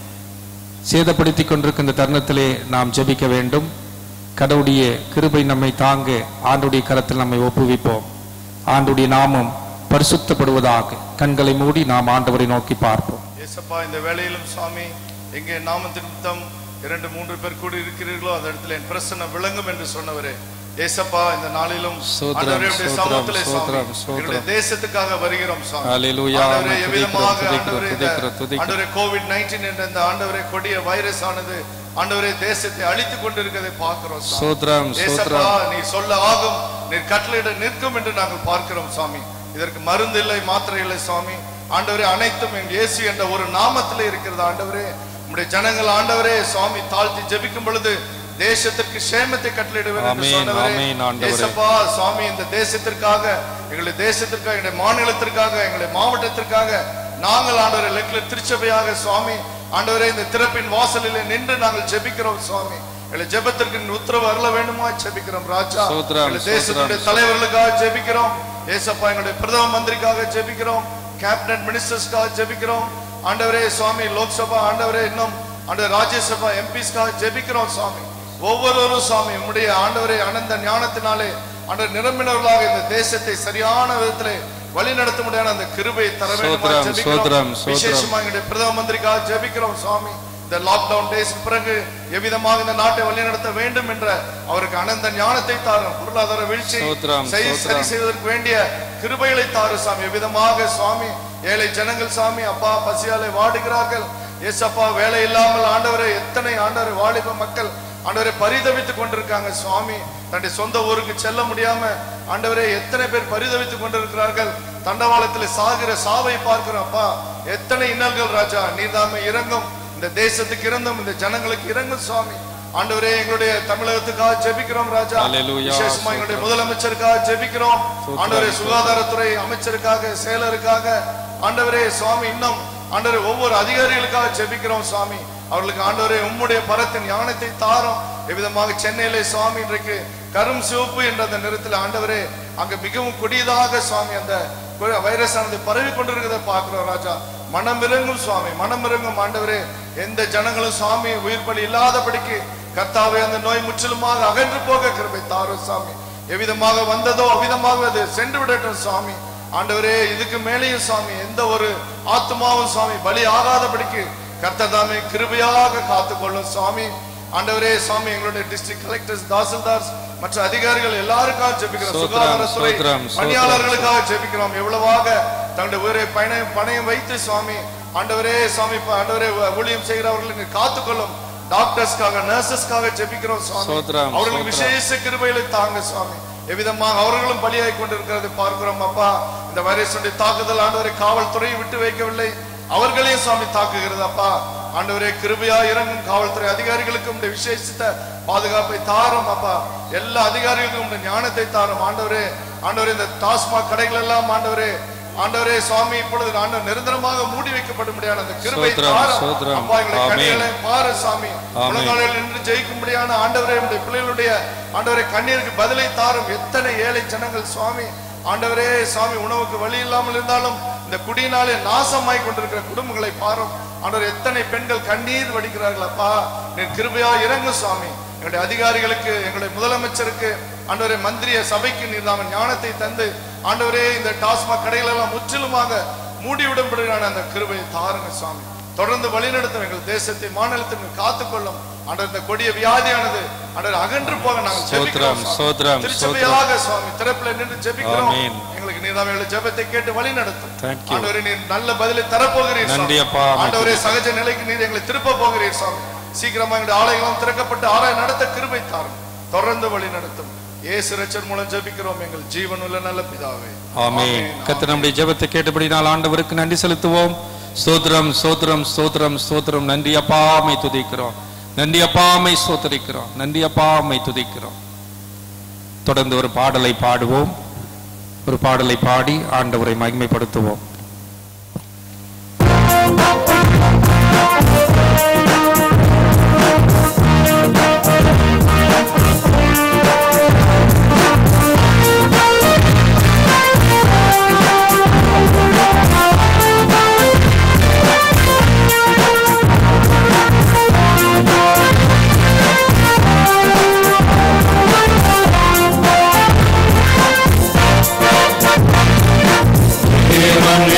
சேதப்படுத்தி கொண்டிருக்கின்ற தருணத்திலே நாம் ஜெபிக்க வேண்டும். கடவுளுடைய கிருபை நம்மை தாங்க ஆண்டுடைய கரத்தில் நம்மை ஒப்புவிப்போம். ஆண்டுடைய நாமம் பரிசுத்தப்படுவதாக. கண்களை மூடி நாம் ஆண்டவரை நோக்கி பார்ப்போம். ஏசப்பா, இந்த வேளையிலும் சுவாமி, எங்கே நாமத்தின் நிமித்தம் இரண்டு மூன்று பேர் கூடி இருக்கிறீர்களோ அந்த இடத்துல என் பிரசன்னம் விளங்கும் என்று சொன்னவரே, ஏசப்பா, இந்த நாளிலும் ஆண்டவரே சமூகத்திலே சுவாமி எங்களுடைய தேசத்துக்காக வருகிறோம் சுவாமி. ஆண்டவரே, எவ்விதமாக ஆண்டவரே கோவிட் நைன்டீன் என்ற இந்த ஆண்டவரே கொடிய வைரஸ் ஆனது ஆண்டவரே தேசத்தை அழித்துக் கொண்டிருக்கிறதை பார்க்கிறோம் சுவாமி. ஏசப்பா, நீ சொல்ல ஆகும், நீ கட்டளையிட நிற்கும் என்று நாங்கள் பார்க்கிறோம் சுவாமி. இதற்கு மருந்து இல்லை, மாத்திரை இல்லை சுவாமி. ஆண்டவரே, அனைத்தும் என் இயேசு என்ற ஒரு நாமத்திலே இருக்கிறது. ஆண்டவரே, உம்முடைய ஜனங்கள் ஆண்டவரே சுவாமி தாழ்த்தி ஜெபிக்கும் பொழுது தேசத்திற்கு சேமத்தை கட்டளையிடுவேன் என்று சொன்னவரே, ஏசப்பா சுவாமி, இந்த தேசத்திற்காக, எங்களுடைய தேசத்திற்காக, எங்களுடைய மாநிலத்திற்காக, எங்களுடைய மாவட்டத்திற்காக நாங்கள் ஆண்டவரே லெக்லர் திருச்சபையாக சுவாமி ஆண்டவரே இந்த திறப்பின் வாசலிலே நின்று நாங்கள் ஜெபிக்கிறோம் சுவாமி. எங்களை ஜெபத்திற்கு உத்தரவு அருள வேண்டுமா ஜெபிக்கிறோம் ராஜா. தேசத்துடைய தலைவர்களுக்காக ஜெபிக்கிறோம் ஏசப்பா, எங்களுடைய பிரதம மந்திரிக்காக ஜெபிக்கிறோம், கேபினட் மினிஸ்டர்ஸ்க்காக ஜெபிக்கிறோம் ஆண்டவரே சுவாமி. லோக்சபா ஆண்டவரே, இன்னும் ஆண்டவர் ராஜ்யசபா எம்பிஸ்க்காக ஜெபிக்கிறோம் சுவாமி. ஒவ்வொருவரும் சுவாமி உம்முடைய ஆண்டவரே அனந்த ஞானத்தினாலே ஆண்டவர் நிரம்பினவர்களாக இந்த தேசத்தை சரியான விதத்திலே வழி நடத்த முடியாத அந்த கிருபையை தர வேண்டும். விசேஷமா எங்களுடைய பிரதம மந்திரிக்காக ஜெபிக்கிறோம் சுவாமி. இந்த லாக்டவுன் டேஸ்க்கு பிறகு எவ்விதமாக இந்த நாட்டை வழி நடத்த வேண்டும் என்ற அவருக்கு அனந்த ஞானத்தை தாரும். பொருளாதார வீழ்ச்சி சரி செய்வதற்கு வேண்டிய கிருபைகளை தாரு சாமி. எவ்விதமாக சுவாமி ஏழை ஜனங்கள் சாமி அப்பா பசியாலை வாடுகிறார்கள் ஏசப்பா. வேலை இல்லாமல் ஆண்டவரை எத்தனை ஆண்டவரை வாலிப மக்கள் ஆண்டவரை பரிதவித்துக் கொண்டிருக்காங்க சுவாமி. தன்னுடைய சொந்த ஊருக்கு செல்ல முடியாம ஆண்டவரே எத்தனை பேர் பரிதவித்துக் கொண்டிருக்கிறார்கள். தண்டவாளத்தில் சாகிற சாவை பார்க்கிறோம் அப்பா. எத்தனை இன்னல்கள் ராஜா. நீர்தாமே இறங்கும், இந்த தேசத்துக்கு இறந்தும் இந்த ஜனங்களுக்கு இறங்கும் சுவாமி. ஆண்டவரே, எங்களுடைய தமிழகத்துக்காக ஜெபிக்கிறோம் ராஜா. விசேஷமா எங்களுடைய முதலமைச்சருக்காக ஜெபிக்கிறோம் ஆண்டவரே. சுகாதாரத்துறை அமைச்சருக்காக, செயலருக்காக ஆண்டவரே சுவாமி. இன்னும் ஆண்டவரே ஒவ்வொரு அதிகாரிகளுக்காக ஜெபிக்கிறோம் சுவாமி. அவர்களுக்கு ஆண்டவரே உம்முடைய பரத்தின் ஞானத்தை தாரும். எவ்விதமாக சென்னையிலே சுவாமி இன்றைக்கு கரும் சிவப்பு என்ற அந்த நிறத்தில் ஆண்டவரே அங்க மிகவும் கொடியதாக சுவாமி அந்த வைரஸ் ஆனது பரவி கொண்டிருக்கிறத பார்க்கிறோம் ராஜா. மனம் இறங்கும் சுவாமி, மனம் இறங்கும் ஆண்டவரே. எந்த ஜனங்களும் சுவாமி உயிர் பலி இல்லாதபடிக்கு கர்த்தாவே அந்த நோய் முற்றிலுமாக அகன்று போக கிருபை தாரும் சாமி. எவ்விதமாக வந்ததோ அவ்விதமாக அது சென்று விடட்டும் சுவாமி. ஆண்டவரே, இதுக்கு மேலேயும் சுவாமி எந்த ஒரு ஆத்மாவும் சுவாமி பலி ஆகாதபடிக்கு கர்த்தர் தாமே கிருபையாக காத்துக்கொள்ளும் சுவாமி. ஆண்டவரே சுவாமி, எங்களுடைய டிஸ்ட்ரிக்ட் கலெக்டர்ஸ், தாசில்தார்ஸ் மற்ற அதிகாரிகள் எல்லாருக்காக ஜெபிக்கிறோம். சுகாதாரத்துறை பணியாளர்களுக்காக ஜெபிக்கிறோம். எவ்வளவாக தங்களுடைய உயிரை பணம் பணையம் வைத்து சுவாமி ஆண்டவரே சுவாமி ஆண்டவரே ஊழியம் செய்கிறவர்களை காத்துக்கொள்ளும். டாக்டர்ஸ்க்காக, நர்சஸ்க்காக ஜெபிக்கிறோம் சுவாமி. அவர்களுக்கு விசேஷ கிருபைகளை தாங்க சுவாமி. எவ்விதமாக அவர்களும் பலியாகி கொண்டிருக்கிறது பார்க்கிறோம் அப்பா. இந்த வைரஸுடைய தாக்குதல் ஆண்டவரை காவல்துறையை விட்டு வைக்கவில்லை, அவர்களையும் சுவாமி தாக்குகிறது அப்பா. ஆண்டவரே, கிருபையா இறங்கும் காவல்துறை அதிகாரிகளுக்கும் விசேஷித்த பாதுகாப்பை தாரும் அப்பா. எல்லா அதிகாரிகளுக்கும் ஞானத்தை தாரும் ஆண்டவரே. ஆண்டவரே, இந்த டாஸ்மாக் கடைகள் எல்லாம் ஆண்டவரே ஆண்டவரே சுவாமி இப்பொழுது ஆண்டவர் நிரந்தரமாக மூடி வைக்கப்பட முடியாத அந்த கிருபை தாரும் அப்பா. எங்களுடைய கண்ணீரை பாரு சாமி. உலகாலில் நின்று ஜெயிக்கும்படியான ஆண்டவரே நம்முடைய பிள்ளைகளுடைய ஆண்டவரே கண்ணீருக்கு பதிலை தாரும். எத்தனை ஏழை ஜனங்கள் சுவாமி ஆண்டவரே சுவாமி உணவுக்கு வழி இல்லாமல் இருந்தாலும் இந்த குடியினாலே நாசமாய் கொண்டிருக்கிற குடும்பங்களை பாரும் ஆண்டவர். எத்தனை பெண்கள் கண்ணீர் வடிக்கிறார்கள் அப்பா. நீ கிருபையா இறங்கு சுவாமி. எங்களுடைய அதிகாரிகளுக்கு, எங்களுடைய முதலமைச்சருக்கு ஆண்டவரே, மந்திரிய சபைக்கு நீர் ஞானத்தை தந்து ஆண்டவரே இந்த டாஸ்மாக் கடைகள் எல்லாம் முற்றிலுமாக மூடிவிடும்படியான அந்த கிருபையை தாருங்க சுவாமி. தொடர்ந்து வழிநடத்தும் எங்கள் தேசத்தை மாநிலத்திற்கு காத்துக்கொள்ளும். ஆண்டவர் இந்த கொடிய வியாதியானது ஆண்டவர் அகன்று போக நாங்கள் ஜெபிக்கிறோம். திருச்சபையாக சுவாமி திறப்பில் நின்று ஜெபிக்கிறோம். எங்களுக்கு நீதாமே எங்கள் ஜெபத்தை கேட்டு வழி நடத்தும். ஆண்டவரே நீர் நல்ல பதிலை தரப்போகிறீர். ஆண்டவரே சகஜ நிலைக்கு நீர் எங்களை திருப்ப போகிறீர் சுவாமி. சீக்கிரமா எங்களுடைய ஆலயங்களும் திறக்கப்பட்டு ஆலயம் நடத்த கிருபை தாரும். தொடர்ந்து வழி நடத்தும். இயேசு இரட்சகர் மூலம் ஜெபிக்கிறோம் எங்கள் ஜீவனுள்ள நல்ல பிதாவே. ஆமென். கர்த்தர் நம்முடைய ஜெபத்தை கேட்டபடியால் ஆண்டவருக்கு நன்றி செலுத்துவோம். ஸ்தோத்திரம் ஸ்தோத்திரம் ஸ்தோத்திரம் ஸ்தோத்திரம். நன்றி அப்பா, மை துதிக்கிறோம். நன்றி அப்பா, மை ஸ்தோத்திரிக்கிறோம். நன்றி அப்பா, மை துதிக்கிறோம். தொடர்ந்து ஒரு பாடலை பாடுவோம். ஒரு பாடலை பாடி ஆண்டவரை மகிமைப்படுத்துவோம். தேவன்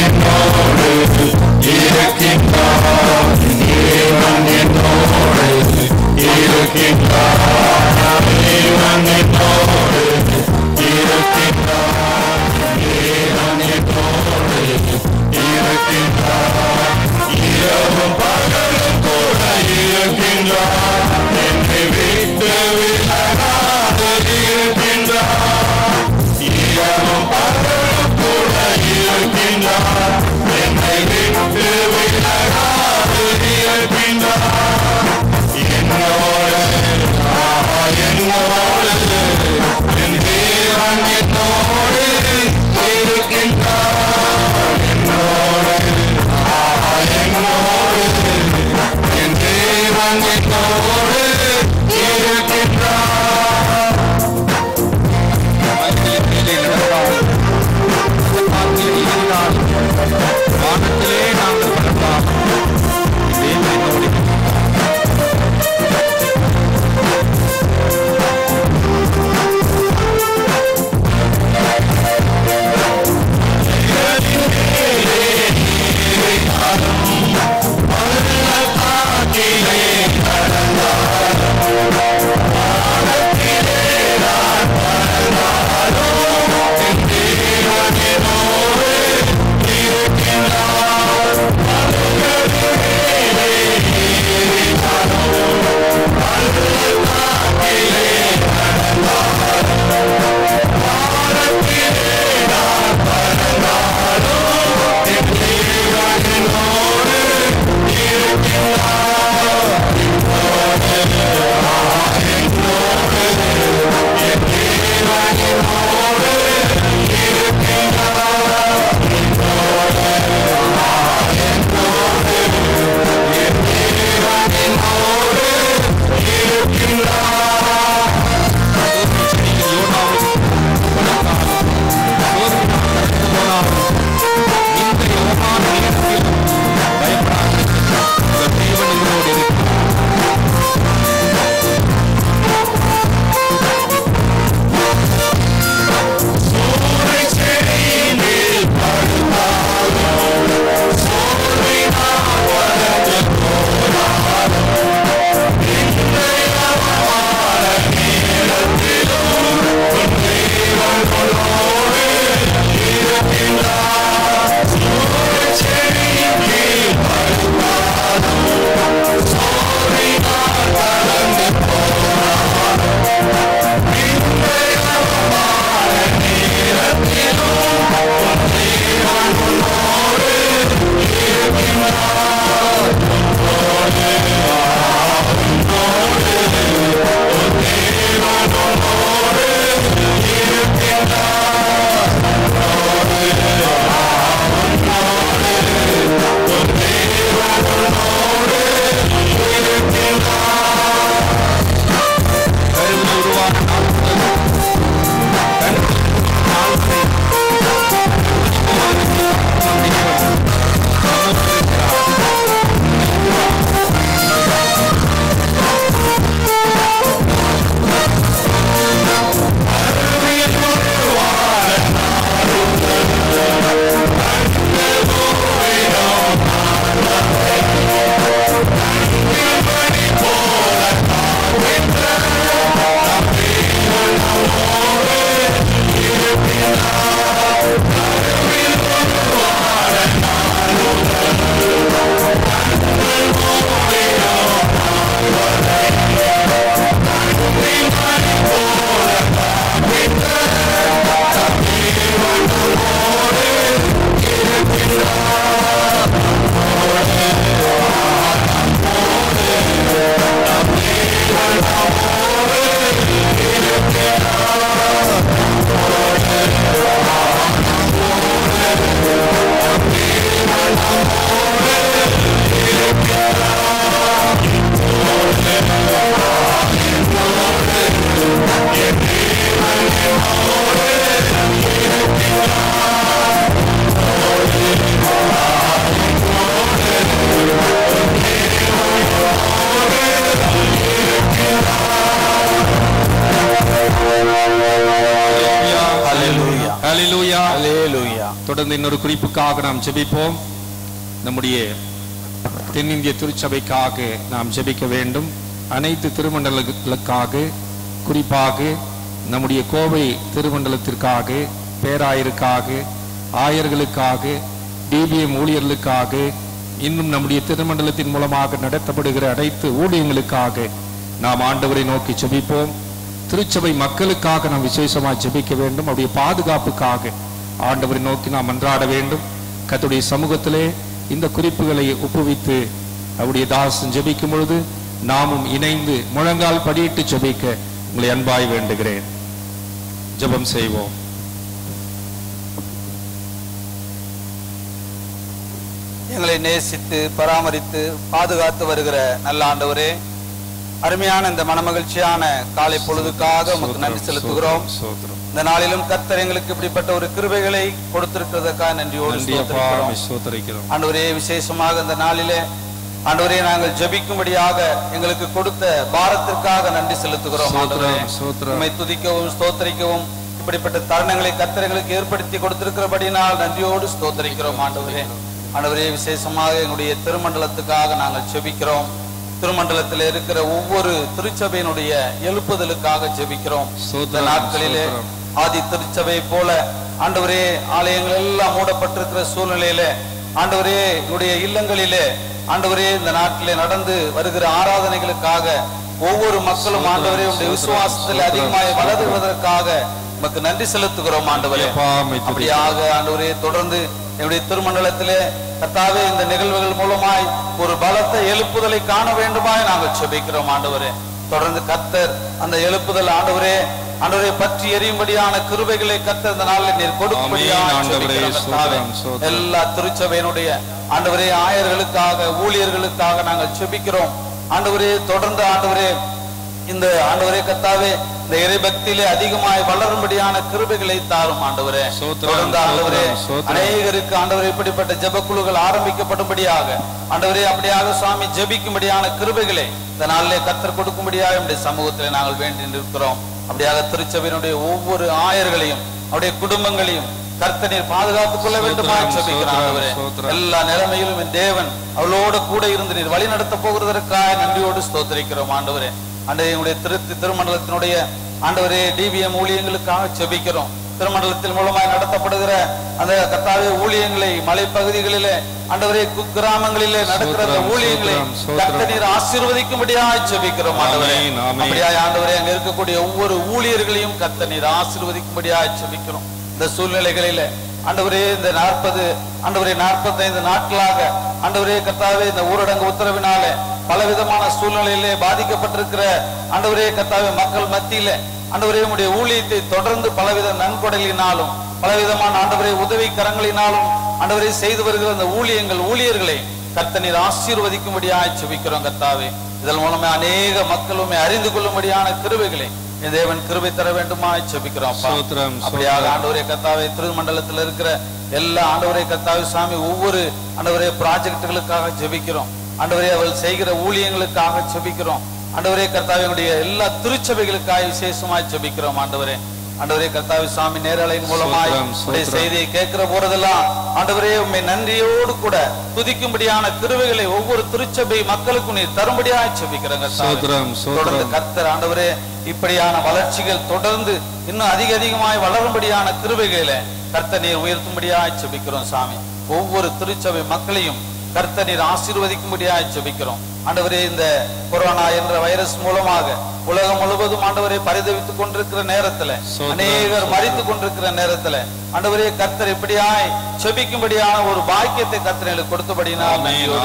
ஹalleluya. தொடர்ந்து இன்னொரு குறிப்புக்காக நாம் ஜெபிப்போம். நம்முடைய தென்னிந்திய திருச்சபைக்காக நாம் ஜெபிக்க வேண்டும். அனைத்து திருமண்டலங்களுக்காக, குறிப்பாக நம்முடைய கோவை திருமண்டலத்திற்காக, பேராயருக்காக, ஆயர்களுக்காக, டிபிஎம் ஊழியர்களுக்காக, இன்னும் நம்முடைய திருமண்டலத்தின் மூலமாக நடத்தப்படுகிற அனைத்து ஊழியங்களுக்காக நாம் ஆண்டவரை நோக்கி ஜெபிப்போம். திருச்சபை மக்களுக்காக நாம் விசேஷமாக ஜெபிக்க வேண்டும். அவருடைய பாதுகாப்புக்காக ஆண்டவரை நோக்கி நாம் மன்றாட வேண்டும். கர்த்தருடைய சமூகத்திலே இந்த குறிப்புகளை ஒப்புவித்து அவருடைய தாசன் ஜெபிக்கும் பொழுது நாமும் இணைந்து முழங்கால் படியிட்டு ஜெபிக்க உங்களை அன்பாய் வேண்டுகிறேன். ஜெபம் செய்வோம். எங்களை நேசித்து பராமரித்து பாதுகாத்து வருகிற நல்ல ஆண்டவரே, அருமையான இந்த மனமகிழ்ச்சியான காலை பொழுதுக்காக உமக்கு நன்றி செலுத்துகிறோம். இந்த நாளிலும் கர்த்தர் எங்களுக்கு இப்படிப்பட்ட ஒரு கிருபைகளை கொடுத்திருக்கிறதுக்காக நன்றியோடு ஸ்தோத்திரிக்கிறோம். ஆண்டவரே, விசேஷமாக இந்த நாளிலே ஆண்டவரே நாங்கள் ஜெபிக்கும்படியாக எங்களுக்கு கொடுத்த பாரத்திற்காக நன்றி செலுத்துகிறோம். ஆண்டவரே, உம்மை துதிக்கவும் ஸ்தோத்திரிக்கவும் இப்படிப்பட்ட தருணங்களை கர்த்தர் எங்களுக்கு ஏற்படுத்தி கொடுத்திருக்கிறபடினால் நன்றியோடு ஸ்தோத்திரிக்கிறோம். ஆண்டவரே ஆண்டவரே விசேஷமாக எங்களுடைய திருமண்டலத்துக்காக நாங்கள் ஜெபிக்கிறோம். திருமண்டலத்தில் இருக்கிற ஒவ்வொரு திருச்சபையினுடைய எழுப்புதலுக்காக ஜெபிக்கிறோம். இந்த நாட்களிலே ஆதி திருச்சபை போல ஆண்டவரே ஆலயங்கள் எல்லாம் மூடப்பட்டிருக்கிற சூழ்நிலையில ஆண்டவரே என்னுடைய இல்லங்களிலே ஆண்டவரே இந்த நாட்டிலே நடந்து வருகிற ஆராதனைகளுக்காக ஒவ்வொரு மக்களும் ஆண்டவரே உடைய விசுவாசத்தில் அதிகமாக வளருவதற்காக நமக்கு நன்றி செலுத்துகிறோம். ஆண்டவரே அப்படியாக ஆண்டவரே தொடர்ந்து என்னுடைய திருமண்டலத்திலே கர்த்தாவே இந்த நிகழ்வுகள் மூலமாய் ஒரு பலத்த எழுப்புதலை காண வேண்டுமாய் நாங்கள் ஜெபிக்கிறோம். ஆண்டவரே தொடர்ந்து கர்த்தர் அந்த எழுப்புதல் ஆண்டவரே ஆண்டவரை பற்றி எரியும்படியான கிருபைகளை கர்த்தர் இந்த நாளில் நீர் கொடுக்கும்படியாக எல்லா திருச்சபையினுடைய ஆண்டவரே ஆயர்களுக்காக ஊழியர்களுக்காக நாங்கள் ஜெபிக்கிறோம். ஆண்டவரே தொடர்ந்து ஆண்டவரே இந்த ஆண்டவரே கர்த்தாவே இந்த இறைபக்தியிலே அதிகமாய் வளரும்படியான கிருபைகளை தாரும். ஆண்டவரே தொடர்ந்து ஆண்டவரே அநேகருக்கு ஆண்டவரே இப்படிப்பட்ட ஜெபக்குழுக்கள் ஆரம்பிக்கப்படும்படியாக ஆண்டவரே அப்படியாக சுவாமி ஜெபிக்கும்படியான கிருபைகளை இந்த நாளிலே கர்த்தர் கொடுக்கும்படியாக நம்முடைய சமூகத்திலே நாங்கள் வேண்டி நிற்கிறோம். அப்படியாக திருச்சபையினுடைய ஒவ்வொரு ஆயர்களையும் அவருடைய குடும்பங்களையும் கர்த்தர் நீர் பாதுகாத்துக் கொள்ள வேண்டுமா ஜெபிக்கிறார். எல்லா நிலைமையிலும் என் தேவன் அவளோட கூட இருந்து நீர் வழி நடத்த போகிறதற்காக நன்றியோடு ஸ்தோத்திரிக்கிறோம். ஆண்டவரே ஆண்டவரே என்னுடைய திருத்தி திருமண்டலத்தினுடைய ஆண்டவரே டிபிஎம் ஊழியங்களுக்காக ஜெபிக்கிறோம். திருமண்டலத்தின் மூலமாய் நடத்தப்படுகிற அந்த கர்த்தாவே ஊழியங்களை மலைப்பகுதிகளிலே ஆண்டவரே குக்கிராமங்களிலே நடக்கிற அந்த ஊழியங்களை கர்த்தர் நீர் ஆசீர்வதிக்கும்படியாக ஜெபிக்கிறோம். ஆண்டவரே அப்படியாய் ஆண்டவரே அங்க இருக்கக்கூடிய ஒவ்வொரு ஊழியர்களையும் கர்த்தர் நீர் ஆசீர்வதிக்கும்படியாக ஜெபிக்கிறோம். இந்த சூழ்நிலைகளிலே ஆண்டவரே இந்த நாற்பது ஆண்டவரே நாற்பத்தி ஐந்து நாட்களாக ஆண்டவரே கர்த்தாவே இந்த ஊரடங்கு உத்தரவினாலே பலவிதமான சூழ்நிலையிலே பாதிக்கப்பட்டிருக்கிற ஆண்டவரே கர்த்தாவே மக்கள் மத்தியில ஆண்டவரே உம்முடைய ஊழியத்தை தொடர்ந்து பலவித நன்கொடைகளினாலும் பலவிதமான ஆண்டவரே உதவி கரங்களினாலும் ஆண்டவரே செய்து வருகிற அந்த ஊழியங்கள் ஊழியர்களை கர்த்தர் நீர் ஆசீர்வதிக்கும்படியாக ஜெபிக்கிறோம். கர்த்தாவே இதன் மூலமே அநேக மக்களுமே அறிந்து கொள்ளும்படியான கிருபைகளை என் தேவன் கிருபை தர வேண்டுமா ஜெபிக்கிறோம். அப்படியாக ஆண்டவரே கர்த்தாவே திருமண்டலத்தில் இருக்கிற எல்லா ஆண்டவரே கர்த்தாவே சாமி ஒவ்வொரு ஆண்டவரே ப்ராஜெக்டுகளுக்காக ஜெபிக்கிறோம். ஆண்டவரே அவள் செய்கிற ஊழியங்களுக்காக ஜெபிக்கிறோம். ஆண்டவரே கர்த்தாவினுடைய எல்லா திருச்சபைகளுக்காக விசேஷமாய் ஜெபிக்கிறோம். ஆண்டவரே ஆண்டவரே கர்த்தாவே சாமி நேரலையின் மூலமாய் செய்தியை கேட்கிற போறதெல்லாம் ஆண்டவரே உண்மை நன்றியோடு கூட துதிக்கும்படியான கிருபைகளை ஒவ்வொரு திருச்சபை மக்களுக்கும் நீர் தரும்படியாக ஜெபிக்கிறேங்க. தொடர்ந்து கர்த்தர் ஆண்டவரே இப்படியான வளர்ச்சிகள் தொடர்ந்து இன்னும் அதிக அதிகமாய் வளரும்படியான கிருபைகளை கர்த்தர் நீர் உயர்த்தும்படியாக ஜெபிக்கிறோம். சாமி ஒவ்வொரு திருச்சபை மக்களையும் கர்த்தர் நீர் ஆசீர்வதிக்கும்படியாக ஜெபிக்கிறோம். ஆண்டவரே இந்த கொரோனா என்ற வைரஸ் மூலமாக உலகம் முழுவதும் ஆண்டவரை பரிதவித்துக் கொண்டிருக்கிற நேரத்துல அநேகர் மரித்துக் கொண்டிருக்கிற நேரத்துல ஆண்டவரே கர்த்தர் இப்படியாய் ஜெபிக்கும்படியான ஒரு பாக்கியத்தை கர்த்தர் எங்களுக்கு கொடுத்தபடினால்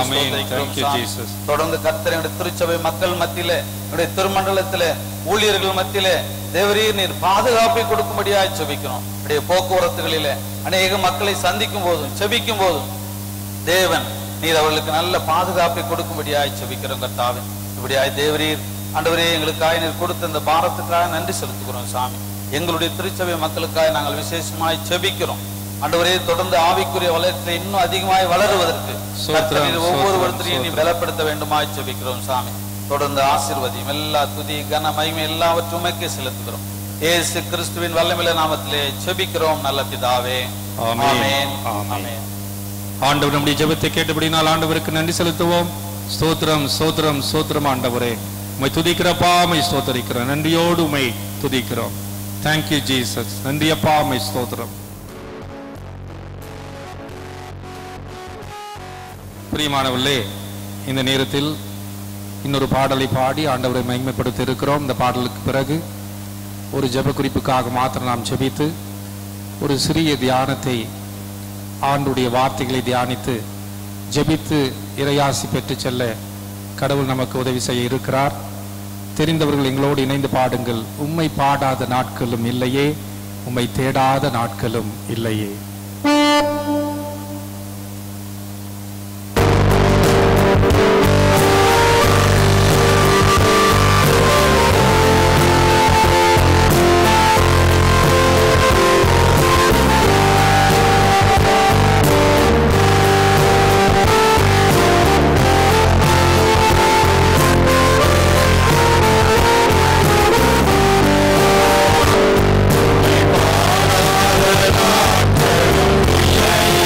தொடர்ந்து கர்த்தர் என்னுடைய திருச்சபை மக்கள் மத்தியில என்னுடைய திருமண்டலத்தில ஊழியர்கள் மத்தியில தேவரீர் நீர் பாதுகாப்பை கொடுக்கும்படியாய் ஜெபிக்கிறோம். அப்படியே போக்குவரத்துகளில அநேக மக்களை சந்திக்கும் போதும் ஜெபிக்கும் போதும் தேவன் நீர் அவர்களுக்கு நல்ல பாதுகாப்பை கொடுக்கும்படியாய் ஜெபிக்கிறோம். கர்த்தாவே இப்படியாய் தேவரீர் ஆண்டவரே எங்களுக்காக நீர் கொடுத்த இந்த பாரத்துக்காக நன்றி செலுத்துகிறோம். சாமி எங்களுடைய திருச்சபை மக்களுக்காக நாங்கள் விசேஷமாய் ஜெபிக்கிறோம். ஆண்டவரே தொடர்ந்து ஆவிக்குரிய வளர்ச்சியை இன்னும் அதிகமாய் வளருவதற்கு ஒவ்வொருவரையும் நீ பலப்படுத்த வேண்டுமாய் ஜெபிக்கிறோம். சாமி தொடர்ந்து ஆசீர்வதியும் எல்லா துதி கன மகிமை எல்லாவற்றுமே செலுத்துகிறோம். இயேசு கிறிஸ்துவின் வல்லமையுள்ள நாமத்திலே ஜெபிக்கிறோம் நல்ல பிதாவே, ஆமென். ஆமென். ஆண்டவர் நம்முடைய ஜெபத்தை கேட்டபடினால் ஆண்டவருக்கு நன்றி செலுத்துவோம். ஸ்தோத்திரம் ஸ்தோத்திரம் ஸ்தோத்திரம் ஆண்டவரே, உம்மை துதிக்கிறப்பா, உம்மை ஸ்தோத்தரிக்கிறோம். நன்றியோடு உம்மை துதிக்கிறோம். Thank you Jesus. நன்றி அப்பா, உம்மை ஸ்தோத்திரம். பிரியமானவர்களே, இந்த நேரத்தில் இன்னொரு பாடலை பாடி ஆண்டவரை மகிமைப்படுத்த இருக்கிறோம். இந்த பாடலுக்கு பிறகு ஒரு ஜெப குறிப்புக்காக மாத்திரம் நாம் ஜெபித்து ஒரு சிறிய தியானத்தை, ஆண்டுடைய வார்த்தைகளை தியானித்து ஜெபித்து இறையாசி பெற்று செல்ல கடவுள் நமக்கு உதவி செய்ய இருக்கிறார். தெரிந்தவர்கள் எங்களோடு இணைந்து பாடுங்கள். உம்மை பாடாத நாட்களும் இல்லையே, உம்மை தேடாத நாட்களும் இல்லையே. Yeah.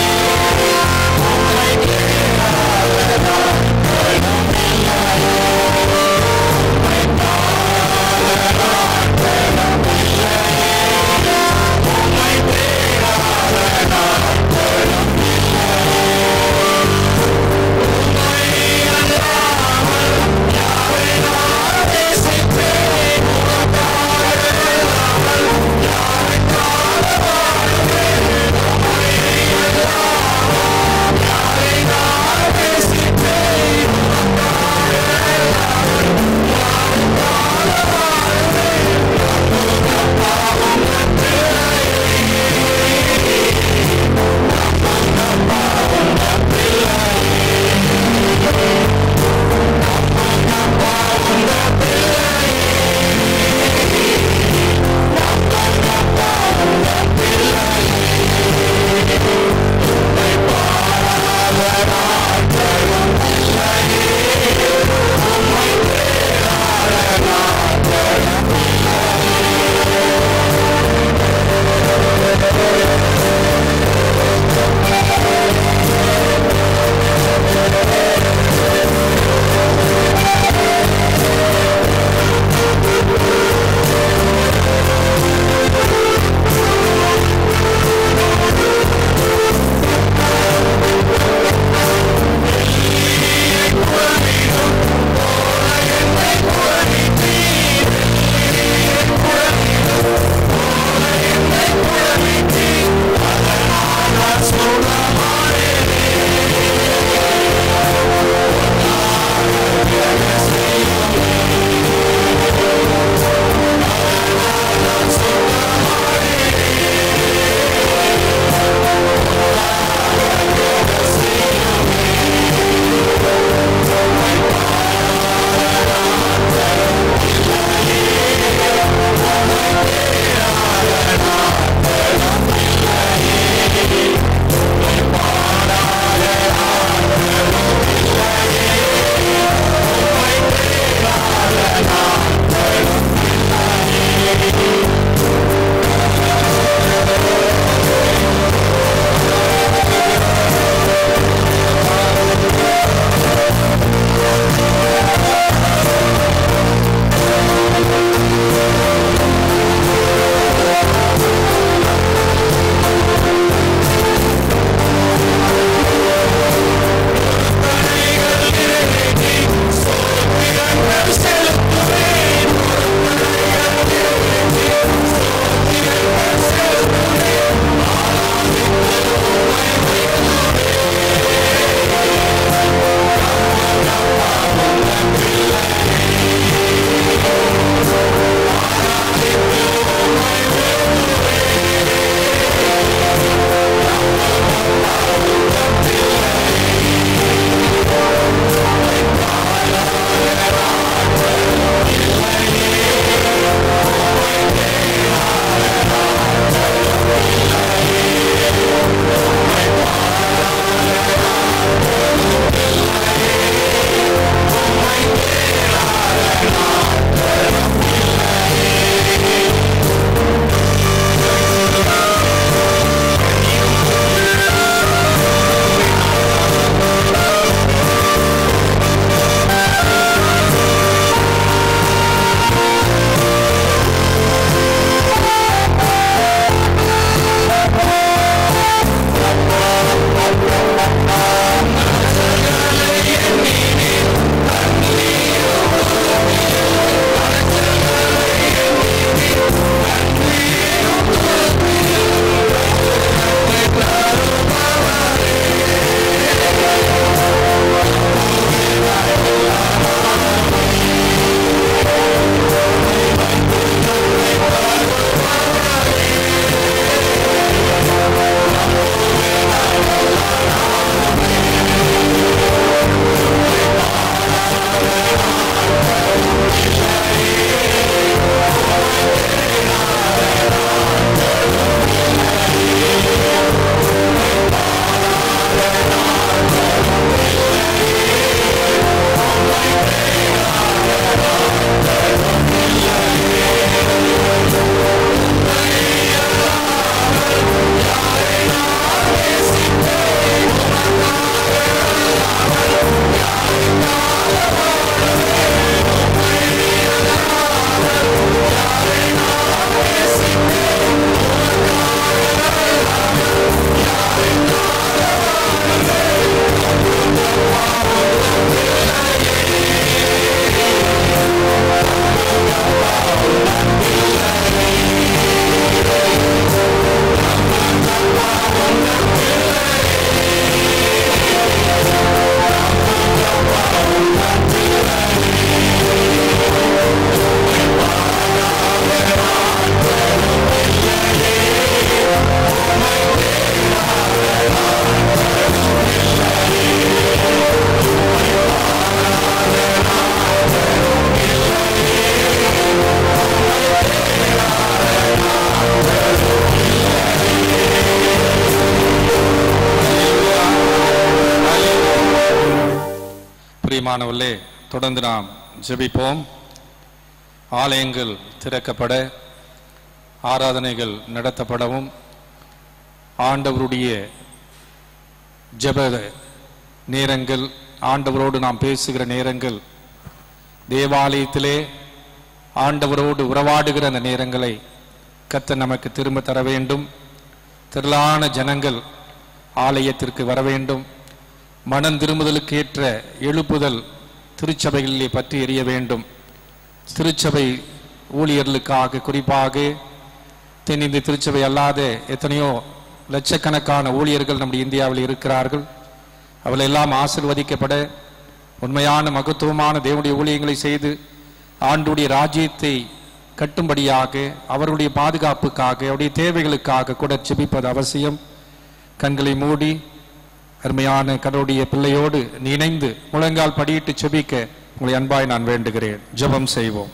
பிரியமானவர்களே, தொடர்ந்து நாம் ஜெபிப்போம். ஆலயங்கள் திறக்கப்பட, ஆராதனைகள் நடத்தப்படவும், ஆண்டவருடைய ஜெப நேரங்கள், ஆண்டவரோடு நாம் பேசுகிற நேரங்கள், தேவாலயத்திலே ஆண்டவரோடு உறவாடுகிற அந்த நேரங்களை கர்த்தர் நமக்கு திரும்ப தர வேண்டும். திரளான ஜனங்கள் ஆலயத்திற்கு வர வேண்டும். மனம் திரும்புதலுக்கு ஏற்ற எழுப்புதல் திருச்சபைகளிலே பற்றி எறிய வேண்டும். திருச்சபை ஊழியர்களுக்காக, குறிப்பாக தென்னிந்திய திருச்சபை அல்லாத எத்தனையோ லட்சக்கணக்கான ஊழியர்கள் நம்முடைய இந்தியாவில் இருக்கிறார்கள். அவர்கள் எல்லாம் ஆசீர்வதிக்கப்பட, உண்மையான மகத்துவமான தேவனுடைய ஊழியங்களை செய்து ஆண்டுடைய ராஜ்யத்தை கட்டும்படியாக, அவருடைய பாதுகாப்புக்காக, அவருடைய தேவைகளுக்காக கூட ஜெபிப்பது அவசியம். கண்களை மூடி அருமையான கடவுளுடைய பிள்ளையோடு இணைந்து முழங்கால் படியிட்டு ஜெபிக்க உங்களை அன்பாய் நான் வேண்டுகிறேன். ஜெபம் செய்வோம்.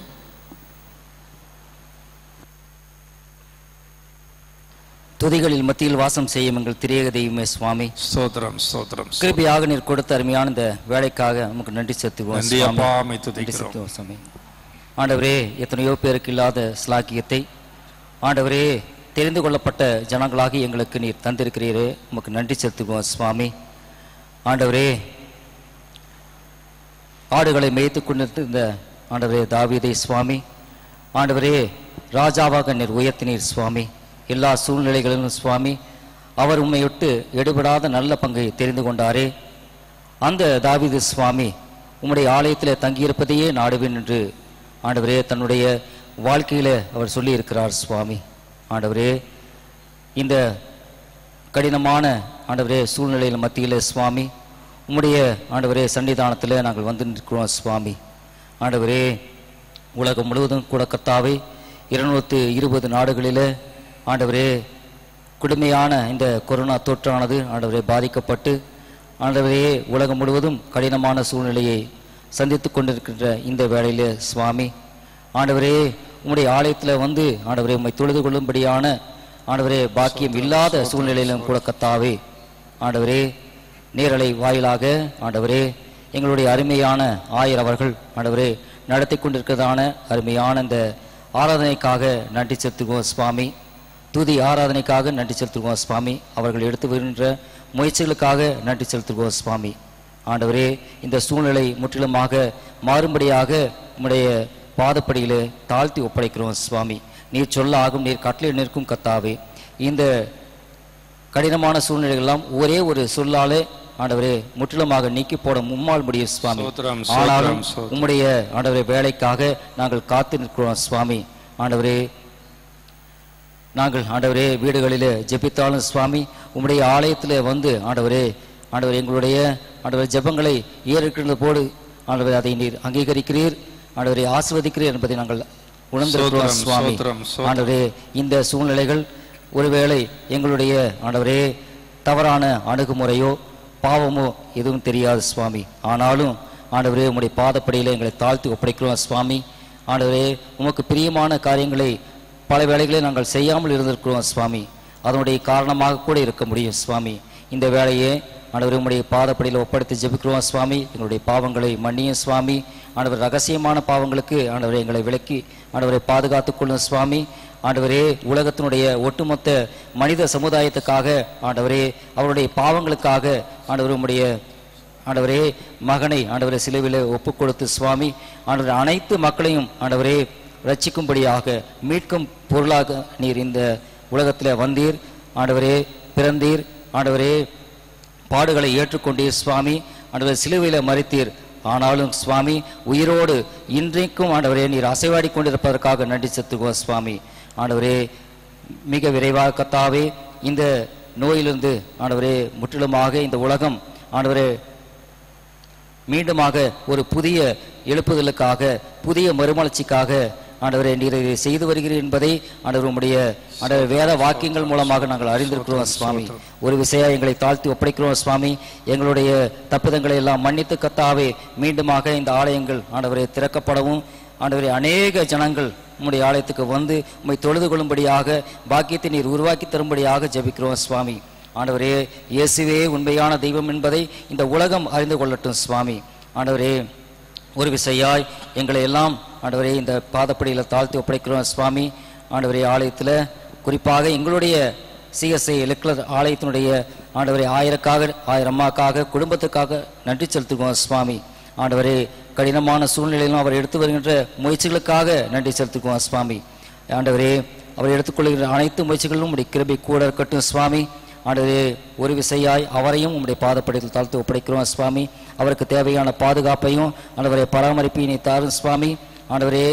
துதிகளில் மத்தியில் வாசம் செய்யும் எங்கள் திரியக தெய்வமே சுவாமி, ஸ்தோத்திரம் ஸ்தோத்திரம். கிருபையாக நீர் கொடுத்த அருமையான இந்த வேலைக்காக நமக்கு நன்றி செலுத்துவோம் சுவாமி. ஆண்டவரே, எத்தனையோ பேருக்கு இல்லாத ஸ்லாக்கியத்தை ஆண்டவரே தெரிந்து கொள்ளப்பட்ட ஜனங்களாகி எங்களுக்கு நீர் தந்திருக்கிறீரே, உமக்கு நன்றி செலுத்துவோம் சுவாமி. ஆண்டவரே, ஆடுகளை மேய்த்து கொண்டிருந்த ஆண்டவரே தாவீதை சுவாமி, ஆண்டவரே ராஜாவாக நீர் உயர்த்தினீர் சுவாமி. எல்லா சூழ்நிலைகளிலும் சுவாமி அவர் உம்மை விட்டு எடுபடாத நல்ல பங்கை தெரிந்து கொண்டாரே. அந்த தாவீது சுவாமி உம்முடைய ஆலயத்தில் தங்கியிருப்பதையே நாடுவேன் என்று ஆண்டவரே தன்னுடைய வாழ்க்கையில் அவர் சொல்லி இருக்கிறார் சுவாமி. ஆண்டவரே, இந்த கடினமான ஆண்டவரே சூழ்நிலையில் மத்தியில் சுவாமி உம்முடைய ஆண்டவரே சன்னிதானத்தில் நாங்கள் வந்து நிற்கிறோம் சுவாமி. ஆண்டவரே, உலகம் முழுவதும் கூட கர்த்தாவே இருநூற்றி இருபது நாடுகளில் ஆண்டவரே கொடுமையான இந்த கொரோனா தொற்றானது ஆண்டவரே பாதிக்கப்பட்டு ஆண்டவரே உலகம் முழுவதும் கடினமான சூழ்நிலையை சந்தித்து கொண்டிருக்கின்ற இந்த வேளையிலே சுவாமி ஆண்டவரே உம்முடைய ஆலயத்தில் வந்து ஆண்டவரே உம்மை தொழுது கொள்ளும்படியான ஆண்டவரே பாக்கியம் இல்லாத சூழ்நிலையிலும் கூட கர்த்தாவே ஆண்டவரே நேரலை வாயிலாக ஆண்டவரே எங்களுடைய அருமையான ஆயர் அவர்கள் ஆண்டவரே நடத்தி கொண்டிருக்கிறதான அருமையான இந்த ஆராதனைக்காக நன்றி செலுத்துவோம் சுவாமி. துதி ஆராதனைக்காக நன்றி செலுத்துவோம் சுவாமி. அவர்கள் எடுத்து வருகின்ற முயற்சிகளுக்காக நன்றி செலுத்துவோம் சுவாமி. ஆண்டவரே, இந்த சூழ்நிலை முற்றிலுமாக மாறும்படியாக உம்முடைய பாதப்படியிலே தாழ்த்தி ஒப்படைக்கிறோம் சுவாமி. நீர் சொல்ல ஆகும், நீர் கட்டளை நிற்கும் கர்த்தாவே. இந்த கடினமான சூழ்நிலைகளெல்லாம் ஒரே ஒரு சொல்லாலே ஆண்டவரே முற்றிலுமாக நீக்கி போட மும்மால் முடியும் சுவாமி. ஆனாலும் உம்முடைய ஆண்டவரே வேலைக்காக நாங்கள் காத்து நிற்கிறோம் சுவாமி. ஆண்டவரே, நாங்கள் ஆண்டவரே வீடுகளிலே ஜெபித்தாலும் சுவாமி உம்முடைய ஆலயத்தில் வந்து ஆண்டவரே ஆண்டவர் எங்களுடைய ஆண்டவர் ஜெபங்களை ஏற்கின்ற போது ஆண்டவரே அதை நீர் அங்கீகரிக்கிறீர், ஆண்டவரை ஆசீர்வதிக்கிறீர் என்பதை நாங்கள் உணர்ந்திருக்கிறோம் சுவாமி. ஆண்டவரே, இந்த சூழ்நிலைகள் ஒருவேளை எங்களுடைய ஆண்டவரே தவறான அணுகுமுறையோ பாவமோ எதுவும் தெரியாது சுவாமி. ஆனாலும் ஆண்டவரே உம்முடைய பாதப்படியில் எங்களை தாழ்த்தி ஒப்படைக்கிறோம் சுவாமி. ஆண்டவரே, உமக்கு பிரியமான காரியங்களை பல வேளைகளில் நாங்கள் செய்யாமல் இருந்திருக்கிறோம் சுவாமி. அதனுடைய காரணமாக கூட இருக்க முடியும் சுவாமி. இந்த வேளையே ஆண்டவரே உம்முடைய பாதப்படியில் ஒப்படைத்து ஜெபிக்கிறோம் சுவாமி. எங்களுடைய பாவங்களை மன்னியும் சுவாமி. ஆண்டவர் ரகசியமான பாவங்களுக்கு ஆண்டவரை எங்களை விலக்கி ஆண்டவரை பாதுகாத்துக் கொள்ளும் சுவாமி. ஆண்டவரே, உலகத்தினுடைய ஒட்டுமொத்த மனித சமுதாயத்துக்காக ஆண்டவரே அவருடைய பாவங்களுக்காக ஆண்டவர் உம்முடைய ஆண்டவரே மகனை ஆண்டவரை சிலுவையில் ஒப்பு கொடுத்து சுவாமி ஆண்டவர் அனைத்து மக்களையும் ஆண்டவரே ரட்சிக்கும்படியாக மீட்கும் பொருளாக நீர் இந்த உலகத்தில் வந்தீர் ஆண்டவரே, பிறந்தீர் ஆண்டவரே, பாடுகளை ஏற்றுக்கொண்டீர் சுவாமி. ஆண்டவர் சிலுவையில் மரித்தீர். ஆனாலும் சுவாமி உயிரோடு இன்றைக்கும் ஆண்டவரே நீர் அசைவாடி கொண்டிருப்பதற்காக நன்றி செலுத்துவோம் சுவாமி. ஆண்டவரே, மிக விரைவாக கர்த்தாவே இந்த நோயிலிருந்து ஆண்டவரே முற்றிலுமாக இந்த உலகம் ஆண்டவரே மீண்டுமாக ஒரு புதிய எழுப்புதலுக்காக புதிய மறுமலர்ச்சிக்காக ஆண்டவரே நீர் இதை செய்து வருகிறீர் என்பதை ஆண்டவர் உம்முடைய ஆண்டவர் வேத வாக்கியங்கள் மூலமாக நாங்கள் அறிந்திருக்கிறோம் சுவாமி. ஒரு விஷயம் எங்களை தாழ்த்தி ஒப்படைக்கிறோம் சுவாமி. எங்களுடைய தப்பிதங்களை எல்லாம் மன்னித்து கர்த்தாவே மீண்டுமாக இந்த ஆலயங்கள் ஆண்டவரை திறக்கப்படவும் ஆண்டவரே அநேக ஜனங்கள் உம்முடைய ஆலயத்துக்கு வந்து உம்மை தொழுது கொள்ளும்படியாக பாக்கியத்தை நீர் உருவாக்கி தரும்படியாக ஜெபிக்கிறோம் சுவாமி. ஆண்டவரே, இயேசுவே உண்மையான தெய்வம் என்பதை இந்த உலகம் அறிந்து கொள்ளட்டும் சுவாமி. ஆண்டவரே ஒரு விசையாய் எங்களை எல்லாம் ஆண்டவரே இந்த பாதப்படியில் தாழ்த்தி ஒப்படைக்கிறோம் சுவாமி. ஆண்டவரே ஆலயத்தில் குறிப்பாக எங்களுடைய சிஎஸ்ஐ எலக்ட்ரல் ஆலயத்தினுடைய ஆண்டவரே ஆயிரக்காக ஆயிரம்மாக்காக குடும்பத்துக்காக நன்றி செலுத்துகிறோம் சுவாமி. ஆண்டவரே கடினமான சூழ்நிலையிலும் அவர் எடுத்து வருகின்ற முயற்சிகளுக்காக நன்றி செலுத்துகிறோம் சுவாமி. ஆண்டவரே அவர் எடுத்துக்கொள்கிற அனைத்து முயற்சிகளிலும் உங்களுடைய கிருபை கூட இருக்கட்டும் சுவாமி. ஆண்டவரே ஒரு விசையாய் அவரையும் உங்களுடைய பாதப்படியில் தாழ்த்து ஒப்படைக்கிறோம் சுவாமி. அவருக்கு தேவையான பாதுகாப்பையும் ஆண்டவரே பராமரிப்பினை தாரும் சுவாமி. ஆண்டவரே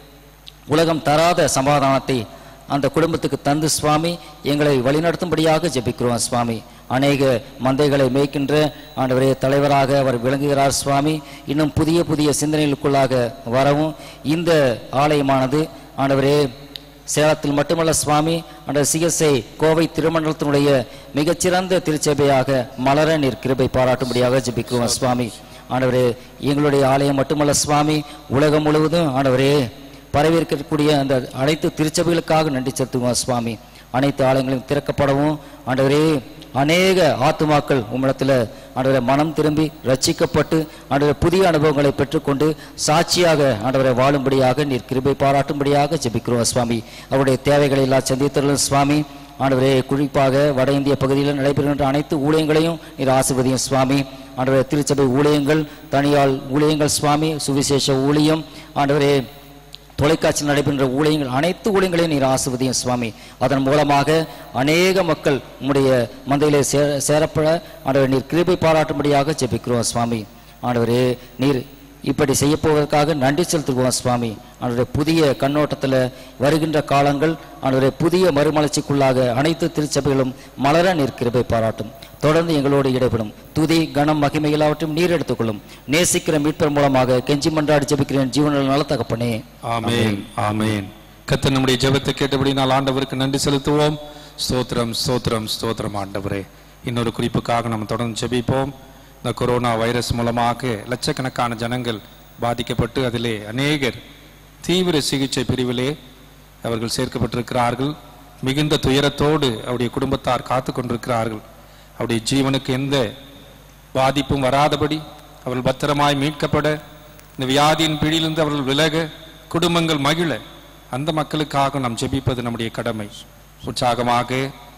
உலகம் தராத சமாதானத்தை அந்த குடும்பத்துக்கு தந்து சுவாமி எங்களை வழிநடத்தும்படியாக ஜெபிக்கிறோம் சுவாமி. அநேக மந்தைகளை மேய்க்கின்ற ஆண்டவரே தலைவராக அவர் விளங்குகிறார் சுவாமி. இன்னும் புதிய புதிய சிந்தனைகளுக்குள்ளாக வரவும் இந்த ஆலயமானது ஆண்டவரே சேலத்தில் மட்டுமல்ல சுவாமி, அந்த சிஎஸ்ஐ கோவை திருமண்டலத்தினுடைய மிகச்சிறந்த திருச்சபையாக மலர நீர் கிருபை பாராட்டும்படியாக ஜெபிக்கிறோம் சுவாமி. ஆண்டவரே எங்களுடைய ஆலயம் மட்டுமல்ல சுவாமி, உலகம் முழுவதும் ஆண்டவரே பரவியிருக்கக்கூடிய அந்த அனைத்து திருச்சபைகளுக்காக நன்றி செலுத்துவோம் சுவாமி. அனைத்து ஆலயங்களும் திறக்கப்படவும் ஆண்டவரே அநேக ஆத்துமாக்கள் உம்மிடத்தில் ஆண்டவரை மனம் திரும்பி ரட்சிக்கப்பட்டு ஆண்டவரை புதிய அனுபவங்களை பெற்றுக்கொண்டு சாட்சியாக ஆண்டவரை வாழும்படியாக நீர் கிருபை பாராட்டும்படியாக ஜெபிக்கிறோம் சுவாமி. அவருடைய தேவைகளை எல்லாம் சந்தித்தருளும் சுவாமி. ஆண்டவரே குறிப்பாக வட இந்திய பகுதியில் நடைபெறுகின்ற அனைத்து ஊழியங்களையும் நீர் ஆசீர்வதியும் சுவாமி. ஆண்டவரே திருச்சபை ஊழியங்கள், தனியார் ஊழியங்கள் சுவாமி, சுவிசேஷ ஊழியம், ஆண்டவரே தொலைக்காட்சியில் நடைபெறுகின்ற ஊழியங்கள் அனைத்து ஊழியங்களையும் நீர் ஆசீர்வதியும் சுவாமி. அதன் மூலமாக அநேக மக்கள் உம்முடைய மந்தையிலே சேர சேரப்பட ஆண்டவரே நீர் கிருபை பாராட்டும்படியாக ஜெபிக்கிறோம் சுவாமி. ஆண்டவரே நீர் இப்படி செய்யப்போவதற்காக நன்றி செலுத்துவோம் சுவாமி. ஆண்டவரே புதிய கண்ணோட்டத்தில் வருகின்ற காலங்கள் ஆண்டவரே புதிய மறுமலர்ச்சிக்குள்ளாக அனைத்து திருச்சபைகளும் மலர நீர் கிருபை பாராட்டும். தொடர்ந்து எங்களோடு இடைப்படும் துதி கனம் மகிமை எல்லாவற்றையும் நீர் எடுத்துக்கொள்ளும். நேசிக்கிற மீட்பர் மூலமாக கெஞ்சி மன்றாடி ஜெபிக்கிறேன் ஜீவனில் நல்ல தகப்பனே. ஆமென் ஆமென். கர்த்தர் நம்முடைய ஜெபத்தை கேட்டபடி நாள் ஆண்டவருக்கு நன்றி செலுத்துவோம். ஸ்தோத்திரம் ஸ்தோத்திரம் ஸ்தோத்திரம் ஆண்டவரே. இன்னொரு குறிப்புக்காக நம்ம தொடர்ந்து ஜெபிப்போம். இந்த கொரோனா வைரஸ் மூலமாக லட்சக்கணக்கான ஜனங்கள் பாதிக்கப்பட்டு அதிலே அநேகர் தீவிர சிகிச்சை பிரிவிலே அவர்கள் சேர்க்கப்பட்டிருக்கிறார்கள். மிகுந்த துயரத்தோடு அவருடைய குடும்பத்தார் காத்து கொண்டிருக்கிறார்கள். அவருடைய ஜீவனுக்கு எந்த பாதிப்பும் வராதபடி அவர்கள் பத்திரமாய் மீட்கப்பட, இந்த வியாதியின் பிடியிலிருந்து அவர்கள் விலக, குடும்பங்கள் மகிழ, அந்த மக்களுக்காக நாம் ஜெபிப்பது நம்முடைய கடமை. உற்சாகமாக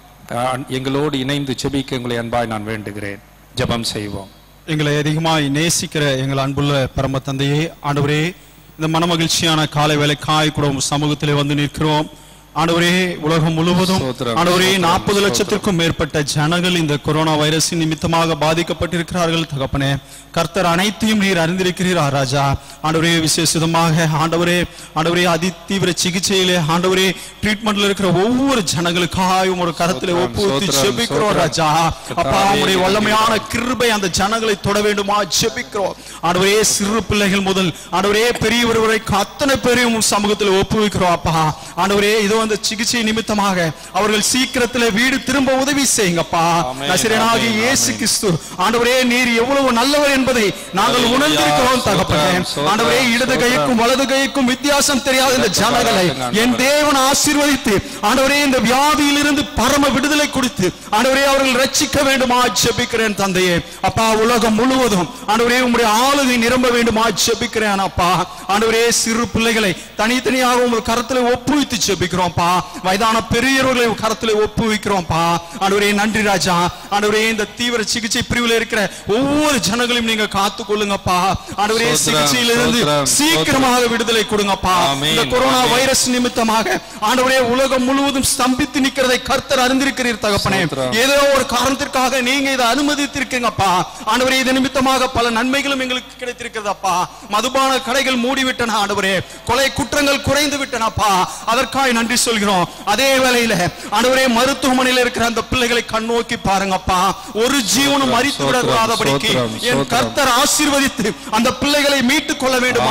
எங்களோடு இணைந்து ஜெபிக்க உங்களை அன்பாய் நான் வேண்டுகிறேன். ஜெபம் செய்வோம். எங்களை அதிகமாய் நேசிக்கிற எங்கள் அன்புள்ள பரம தந்தையே, ஆண்டவரே இந்த மனமகிழ்ச்சியான காலை வேளைக்காய் கூட சமூகத்திலே வந்து நிற்கிறோம். ஆண்டவரே உலகம் முழுவதும் ஆண்டவரே நாற்பது லட்சத்திற்கும் மேற்பட்ட ஜனங்கள் இந்த கொரோனா வைரஸின் நிமித்தமாக பாதிக்கப்பட்டிருக்கிறார்கள். தகப்பனே கர்த்தர் அனைத்தையும் நீர் அறிந்திருக்கிறீர் ராஜா. ஆண்டவரே விசேஷமாக ஆண்டவரே ஆண்டவரே அதி தீவிர சிகிச்சையிலே ஆண்டவரே ட்ரீட்மெண்ட்ல இருக்கிற ஒவ்வொரு ஜனங்களுக்காகவும் ஒரு கரத்திலே ஒப்புவித்து ஜெபிக்கிறோம் ராஜா. அப்பா உம்முடைய வல்லமையான கிருபை அந்த ஜனங்களை தொட வேண்டுமா ஜெபிக்கிறோம். ஆண்டவரே சிறு பிள்ளைகள் முதல் ஆண்டவரே பெரியவர் வரைக்கும் அத்தனை பேரையும் சமூகத்தில் ஒப்புவிக்கிறோம் அப்பா. ஆண்டவரே இதோ அந்த சிகிச்சை நிமித்தமாக அவர்கள் சீக்கிரத்தில் வீடு திரும்ப உதவி செய்யுங்கப்பா. நசரேயனாகிய இயேசு கிறிஸ்து ஆண்டவரே நீர் எவ்வளவு நல்லவர் என்பதை நாங்கள் உணர்ந்திருக்கிறோம் தகப்பனே. ஆண்டவரே இடது கைக்கும் வலது கைக்கும் வித்தியாசம் தெரியாத இந்த ஜனங்களை என் தேவன் ஆசீர்வதித்து ஆண்டவரே இந்த வியாதியிலிருந்து பரம விடுதலை கொடுத்து ஆண்டவரே அவர்கள் ரட்சிக்க வேண்டுமா ஜெபிக்கிறேன் தந்தையே. அப்பா உலகம் முழுவதும் ஆண்டவரே உம்முடைய ஆளுகை நிரம்ப வேண்டுமா ஜெபிக்கிறேன் அப்பா. ஆண்டவரே சிறு பிள்ளைகளை தனித்தனியாக உங்கள் கரத்தில் ஒப்புவித்து ஜெபிக்கிறோம். வயதான பெரியவர்களை கரத்தில் ஒப்புவிக்கிறோம்ப்பா. ஆண்டவரே நன்றி ராஜா. ஆண்டவரே இந்த தீவிர சிகிச்சை பிரிவில் இருக்கிற ஒவ்வொரு ஜனங்களையும் நீங்க காத்துக் கொள்ளுங்கப்பா. ஆண்டவரே சிகிச்சையிலிருந்து சீக்கிரமாக விடுதலை கொடுங்கப்பா. இந்த கொரோனா வைரஸ் நிமித்தமாக ஆண்டவரே உலகம் முழுவதும் ஸ்தம்பித்து நிற்கிறதை கர்த்தர் அறிந்திருக்கிறீர் தகப்பனே. ஏதோ ஒரு காரணத்திற்காக நீங்க இதை அனுமதித்திருக்கீங்கப்பா. ஆண்டவரே இது நிமித்தமாக பல நன்மைகளும் எங்களுக்கு கிடைத்திருக்கிறதப்பா. மதுபான கடைகள் மூடிவிட்டன ஆண்டவரே, கொலை குற்றங்கள் குறைந்து விட்டனப்பா. அதற்காக நன்றி சொல்கிறோம். அதே வேளையில ஆண்டவரே மருத்துவமனையில் இருக்கிற அந்த பிள்ளைகளை கண்ணோக்கி பாருங்கப்பா. ஒரு ஜீவனும் மரித்து விடாதபடிக்கு என் கர்த்தர் ஆசீர்வதித்து அந்த பிள்ளைகளை மீட்டுக் கொள்ள வேண்டும்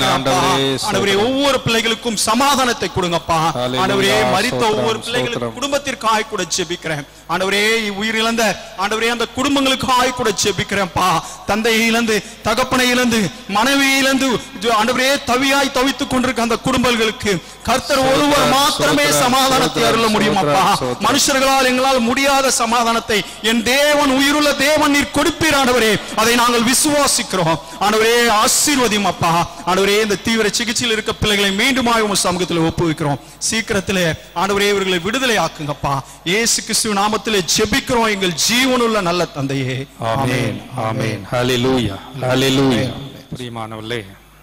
ஆண்டவரே. ஒவ்வொரு பிள்ளைகளுக்கும் சமாதானத்தை கொடுங்கப்பா. ஆண்டவரே மரித்த ஒவ்வொரு பிள்ளைகளுக்கும் குடும்பத்திற்காக கூட ஜெபிக்கிறேன். ஆண்டவரே உயிரிழந்த ஆண்டவரே அந்த குடும்பங்களுக்காய் கூட ஜெபிக்கிறேன்ப்பா. தந்தையை இழந்து, தகப்பனை இழந்து, மனைவியை இழந்து ஆண்டவரே தவியாய் தவித்துக் கொண்டிருக்க அந்த குடும்பங்களுக்கு கர்த்தர் ஒருவர் மாத்திரமே சமாதானத்தை அருள முடியும் அப்பா. மனுஷர்களால் எங்களால் முடியாத சமாதானத்தை என் தேவன், உயிருள்ள தேவன் நீர் கொடுப்பீர் ஆண்டவரே. அதை நாங்கள் விசுவாசிக்கிறோம் ஆண்டவரே. ஆசீர்வதியும் அப்பா. ஆண்டவரே இந்த தீவிர சிகிச்சையில் இருக்க பிள்ளைகளை மீண்டுமாய் உங்கள் சமூகத்தில் ஒப்புவிக்கிறோம். சீக்கிரத்திலே ஆண்டவரே இவர்களை விடுதலை ஆக்குங்கப்பா. இயேசு கிறிஸ்து நாமத்திலே ஜெபிக்கிறோம் எங்கள் ஜீவனுள்ள நல்ல தந்தையே. ஆமென், ஆமென். ஹல்லேலூயா, ஹல்லேலூயா. பிரியமானவர்களே,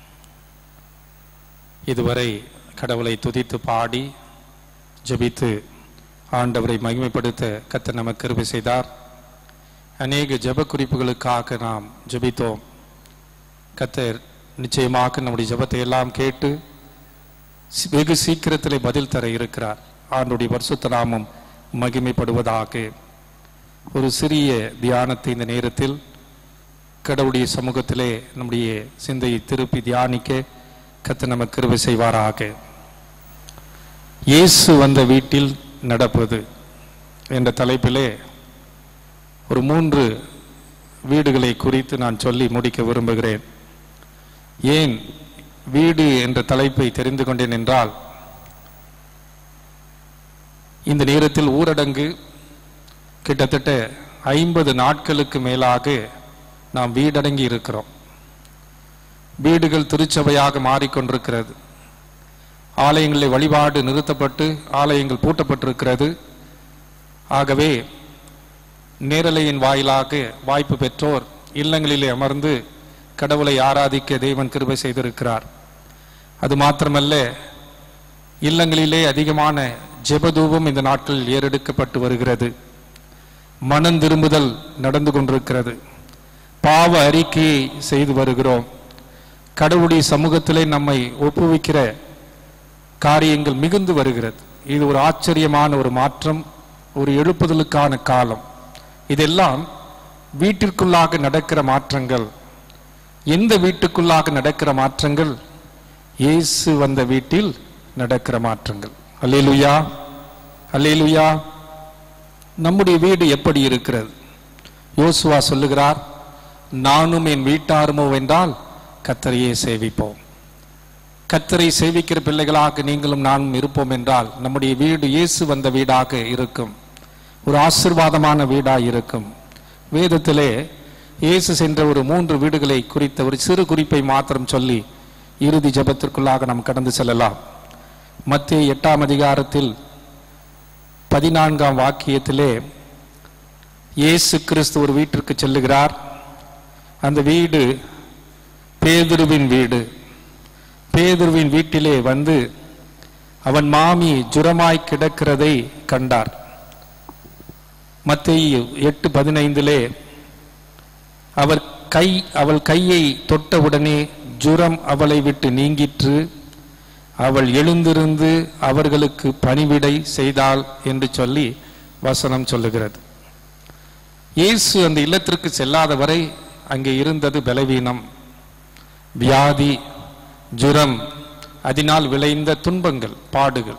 இதுவரை கடவுளை துதித்து பாடி ஜெபித்து ஆண்டவரை மகிமைப்படுத்த கர்த்தர் நமக்கு கிருபை செய்தார். அநேக ஜெப குறிப்புகளுக்காக நாம் ஜெபித்தோம். கர்த்தர் நிச்சயமாக நம்முடைய ஜெபத்தை எல்லாம் கேட்டு வெகு சீக்கிரத்திலே பதில் தர இருக்கிறார். ஆண்டுடைய பரிசுத்த நாமம் மகிமைப்படுவதாக. ஒரு சிறிய தியானத்தை இந்த நேரத்தில் கடவுளுடைய சமூகத்திலே நம்முடைய சிந்தையை திருப்பி தியானிக்க கர்த்தர் நமக்கு கிருபை செய்வாராக. இயேசு வந்த வீட்டில் நடப்பது என்ற தலைப்பிலே ஒரு மூன்று வீடுகளை குறித்து நான் சொல்லி முடிக்க விரும்புகிறேன். ஏன் வீடு என்ற தலைப்பை தெரிந்து கொண்டேன் என்றால், இந்த நேரத்தில் ஊரடங்கு கிட்டத்தட்ட ஐம்பது நாட்களுக்கு மேலாக நாம் வீடடங்கி இருக்கிறோம். வீடுகள் திருச்சபையாக மாறிக்கொண்டிருக்கிறது. ஆலயங்களில் வழிபாடு நிறுத்தப்பட்டு ஆலயங்கள் பூட்டப்பட்டிருக்கிறது. ஆகவே நேரலையின் வாயிலாக வாய்ப்பு பெற்றோர் இல்லங்களிலே அமர்ந்து கடவுளை ஆராதிக்க தேவன் கிருபை செய்திருக்கிறார். அது மாத்திரமல்ல, இல்லங்களிலே அதிகமான ஜெபதூபம் இந்த நாட்களில் ஏறெடுக்கப்பட்டு வருகிறது. மனம் திரும்புதல் நடந்து கொண்டிருக்கிறது. பாவ அறிக்கையை செய்து வருகிறோம். கடவுளுடைய சமூகத்திலே நம்மை ஒப்புவிக்கிற காரியங்கள் மிகுந்து வருகிறது. இது ஒரு ஆச்சரியமான ஒரு மாற்றம், ஒரு எழுப்புதலுக்கான காலம். இதெல்லாம் வீட்டிற்குள்ளாக நடக்கிற மாற்றங்கள். எந்த வீட்டுக்குள்ளாக நடக்கிற மாற்றங்கள்? இயேசு வந்த வீட்டில் நடக்கிற மாற்றங்கள். அல்லேலூயா, அல்லேலூயா. நம்முடைய வீடு எப்படி இருக்கிறது? யோசுவா சொல்லுகிறார், நானும் என் வீட்டாருமோ என்றால் கர்த்தரையே சேவிப்போம். கர்த்தரை சேவிக்கிற பிள்ளைகளாக நீங்களும் நானும் இருப்போம் என்றால் நம்முடைய வீடு இயேசு வந்த வீடாக இருக்கும். ஒரு ஆசீர்வாதமான வீடாக இருக்கும். வேதத்திலே இயேசு சென்ற ஒரு மூன்று வீடுகளை குறித்த ஒரு சிறு குறிப்பை மாத்திரம் சொல்லி இறுதி ஜெபத்திற்குள்ளாக நாம் கடந்து செல்லலாம். மத்தேயு எட்டாம் அதிகாரத்தில் பதினான்காம் வாக்கியத்திலே இயேசு கிறிஸ்து ஒரு வீட்டிற்கு செல்லுகிறார். அந்த வீடு பேதுருவின் வீடு. பேதுருவின் வீட்டிலே வந்து அவன் மாமி ஜுரமாய் கிடக்கிறதை கண்டார். மத்தேயு எட்டு பதினைந்திலே அவர் கை அவள் கையை தொட்டவுடனே ஜுரம் அவளை விட்டு நீங்கிற்று, அவள் எழுந்திருந்து அவர்களுக்கு பணிவிடை செய்தாள் என்று சொல்லி வசனம் சொல்லுகிறது. இயேசு அந்த இல்லத்திற்கு செல்லாத வரை அங்கே இருந்தது பலவீனம், வியாதி, ஜுரம், அதனால் விளைந்த துன்பங்கள், பாடுகள்.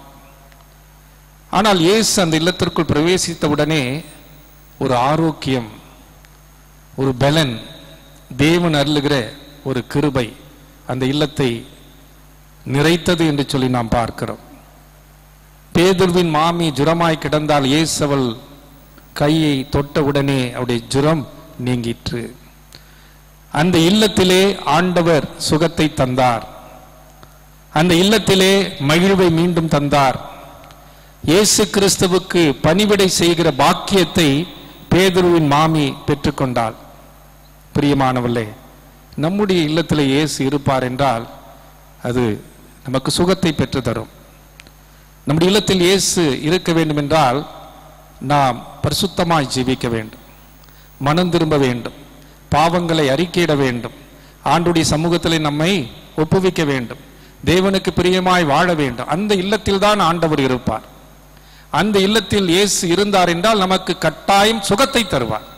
ஆனால் இயேசு அந்த இல்லத்திற்குள் பிரவேசித்தவுடனே ஒரு ஆரோக்கியம், ஒரு பலன், தேவன் அருளுகிற ஒரு கிருபை அந்த இல்லத்தை நிறைத்தது என்று சொல்லி நாம் பார்க்கிறோம். பேதுருவின் மாமி ஜுரமாய் கிடந்தால் இயேசு அவள் கையை தொட்டவுடனே அவருடைய ஜுரம் நீங்கிற்று. அந்த இல்லத்திலே ஆண்டவர் சுகத்தை தந்தார். அந்த இல்லத்திலே மகிழ்வை மீண்டும் தந்தார். இயேசு கிறிஸ்துவுக்கு பணிவிடை செய்கிற பாக்கியத்தை பேதுருவின் மாமி பெற்றுக்கொண்டாள். பிரியமானவர்களே, நம்முடைய இல்லத்தில் இயேசு இருப்பார் என்றால் அது நமக்கு சுகத்தை பெற்று தரும். நம்முடைய இல்லத்தில் இயேசு இருக்க வேண்டும் என்றால் நாம் பரிசுத்தமாய் ஜீவிக்க வேண்டும், மனம் திரும்ப வேண்டும், பாவங்களை அறிக்கையிட வேண்டும், ஆண்டுடைய சமூகத்தில் நம்மை ஒப்புவிக்க வேண்டும், தேவனுக்கு பிரியமாய் வாழ வேண்டும். அந்த இல்லத்தில் தான் ஆண்டவர் இருப்பார். அந்த இல்லத்தில் இயேசு இருந்தார் என்றால் நமக்கு கட்டாயம் சுகத்தை தருவார்.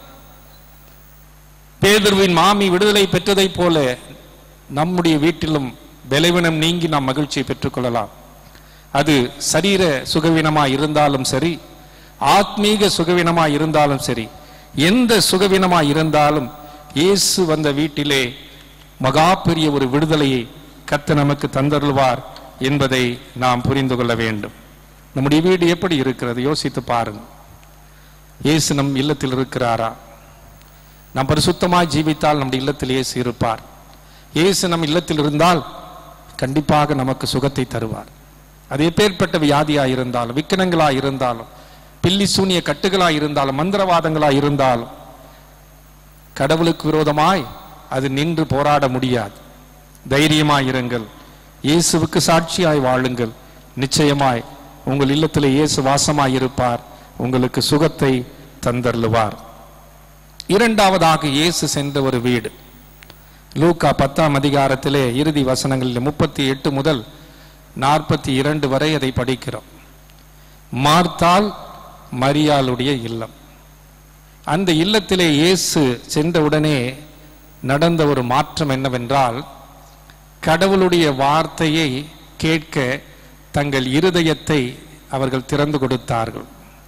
பேதுருவின் மாமி விடுதலை பெற்றதை போல நம்முடைய வீட்டிலும் பலவீனம் நீங்கி நாம் மகிழ்ச்சியை பெற்றுக்கொள்ளலாம். அது சரீர சுகவீனமாய் இருந்தாலும் சரி, ஆத்மீக சுகவீனமாய் இருந்தாலும் சரி, எந்த சுகவீனமாய் இருந்தாலும் இயேசு வந்த வீட்டிலே மகா பெரிய ஒரு விடுதலையை கர்த்தர் நமக்கு தந்தருள்வார் என்பதை நாம் புரிந்து கொள்ள வேண்டும். நம்முடைய வீடு எப்படி இருக்கிறது யோசித்து பாருங்க. இயேசு நம் இல்லத்தில் இருக்கிறாரா? நாம் பரிசுத்தமாய் ஜீவித்தால் நம்முடைய இல்லத்தில் இயேசு இருப்பார். இயேசு நம் இல்லத்தில் இருந்தால் கண்டிப்பாக நமக்கு சுகத்தை தருவார். அது எப்பேற்பட்ட வியாதியாய் இருந்தாலும், விக்கனங்களாய் இருந்தாலும், பில்லி சூனிய கட்டுகளாய் இருந்தாலும், மந்திரவாதங்களாய் இருந்தாலும், கடவுளுக்கு விரோதமாய் அது நின்று போராட முடியாது. தைரியமாய் இருங்கள், இயேசுவுக்கு சாட்சியாய் வாழுங்கள். நிச்சயமாய் உங்கள் இல்லத்தில் இயேசு வாசமாய் இருப்பார், உங்களுக்கு சுகத்தை தந்தருளுவார். இரண்டாவதாக இயேசு சென்ற ஒரு வீடு. லூக்கா பத்தாம் அதிகாரத்திலே இறுதி வசனங்களில் முப்பத்தி எட்டு முதல் நாற்பத்தி இரண்டு வரை அதை படிக்கிறோம். மார்த்தாள் மரியாளுடைய இல்லம். அந்த இல்லத்திலே இயேசு சென்றவுடனே நடந்த ஒரு மாற்றம் என்னவென்றால், கடவுளுடைய வார்த்தையை கேட்க தங்கள் இருதயத்தை அவர்கள் திறந்து கொடுத்தார்கள்.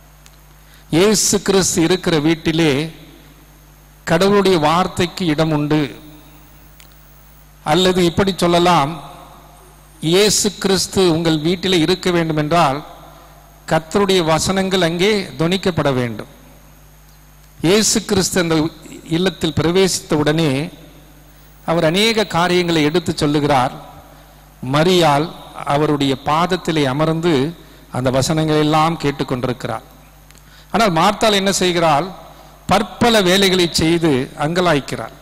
இயேசு கிறிஸ்து இருக்கிற வீட்டிலே கடவுளுடைய வார்த்தைக்கு இடம் உண்டு. அல்லது இப்படி சொல்லலாம், இயேசு கிறிஸ்து உங்கள் வீட்டிலே இருக்க வேண்டும் என்றால் கர்த்தருடைய வசனங்கள் அங்கே தொனிக்கப்பட வேண்டும். இயேசு கிறிஸ்து அந்த இல்லத்தில் பிரவேசித்தவுடனே அவர் அநேக காரியங்களை எடுத்து சொல்லுகிறார். மரியாள் அவருடைய பாதத்திலே அமர்ந்து அந்த வசனங்கள் எல்லாம் கேட்டுக்கொண்டிருக்கிறார். ஆனால் மார்த்தாள் என்ன செய்கிறாள்? பற்பல வேலைகளை செய்து அங்கலாய்க்கிறார்.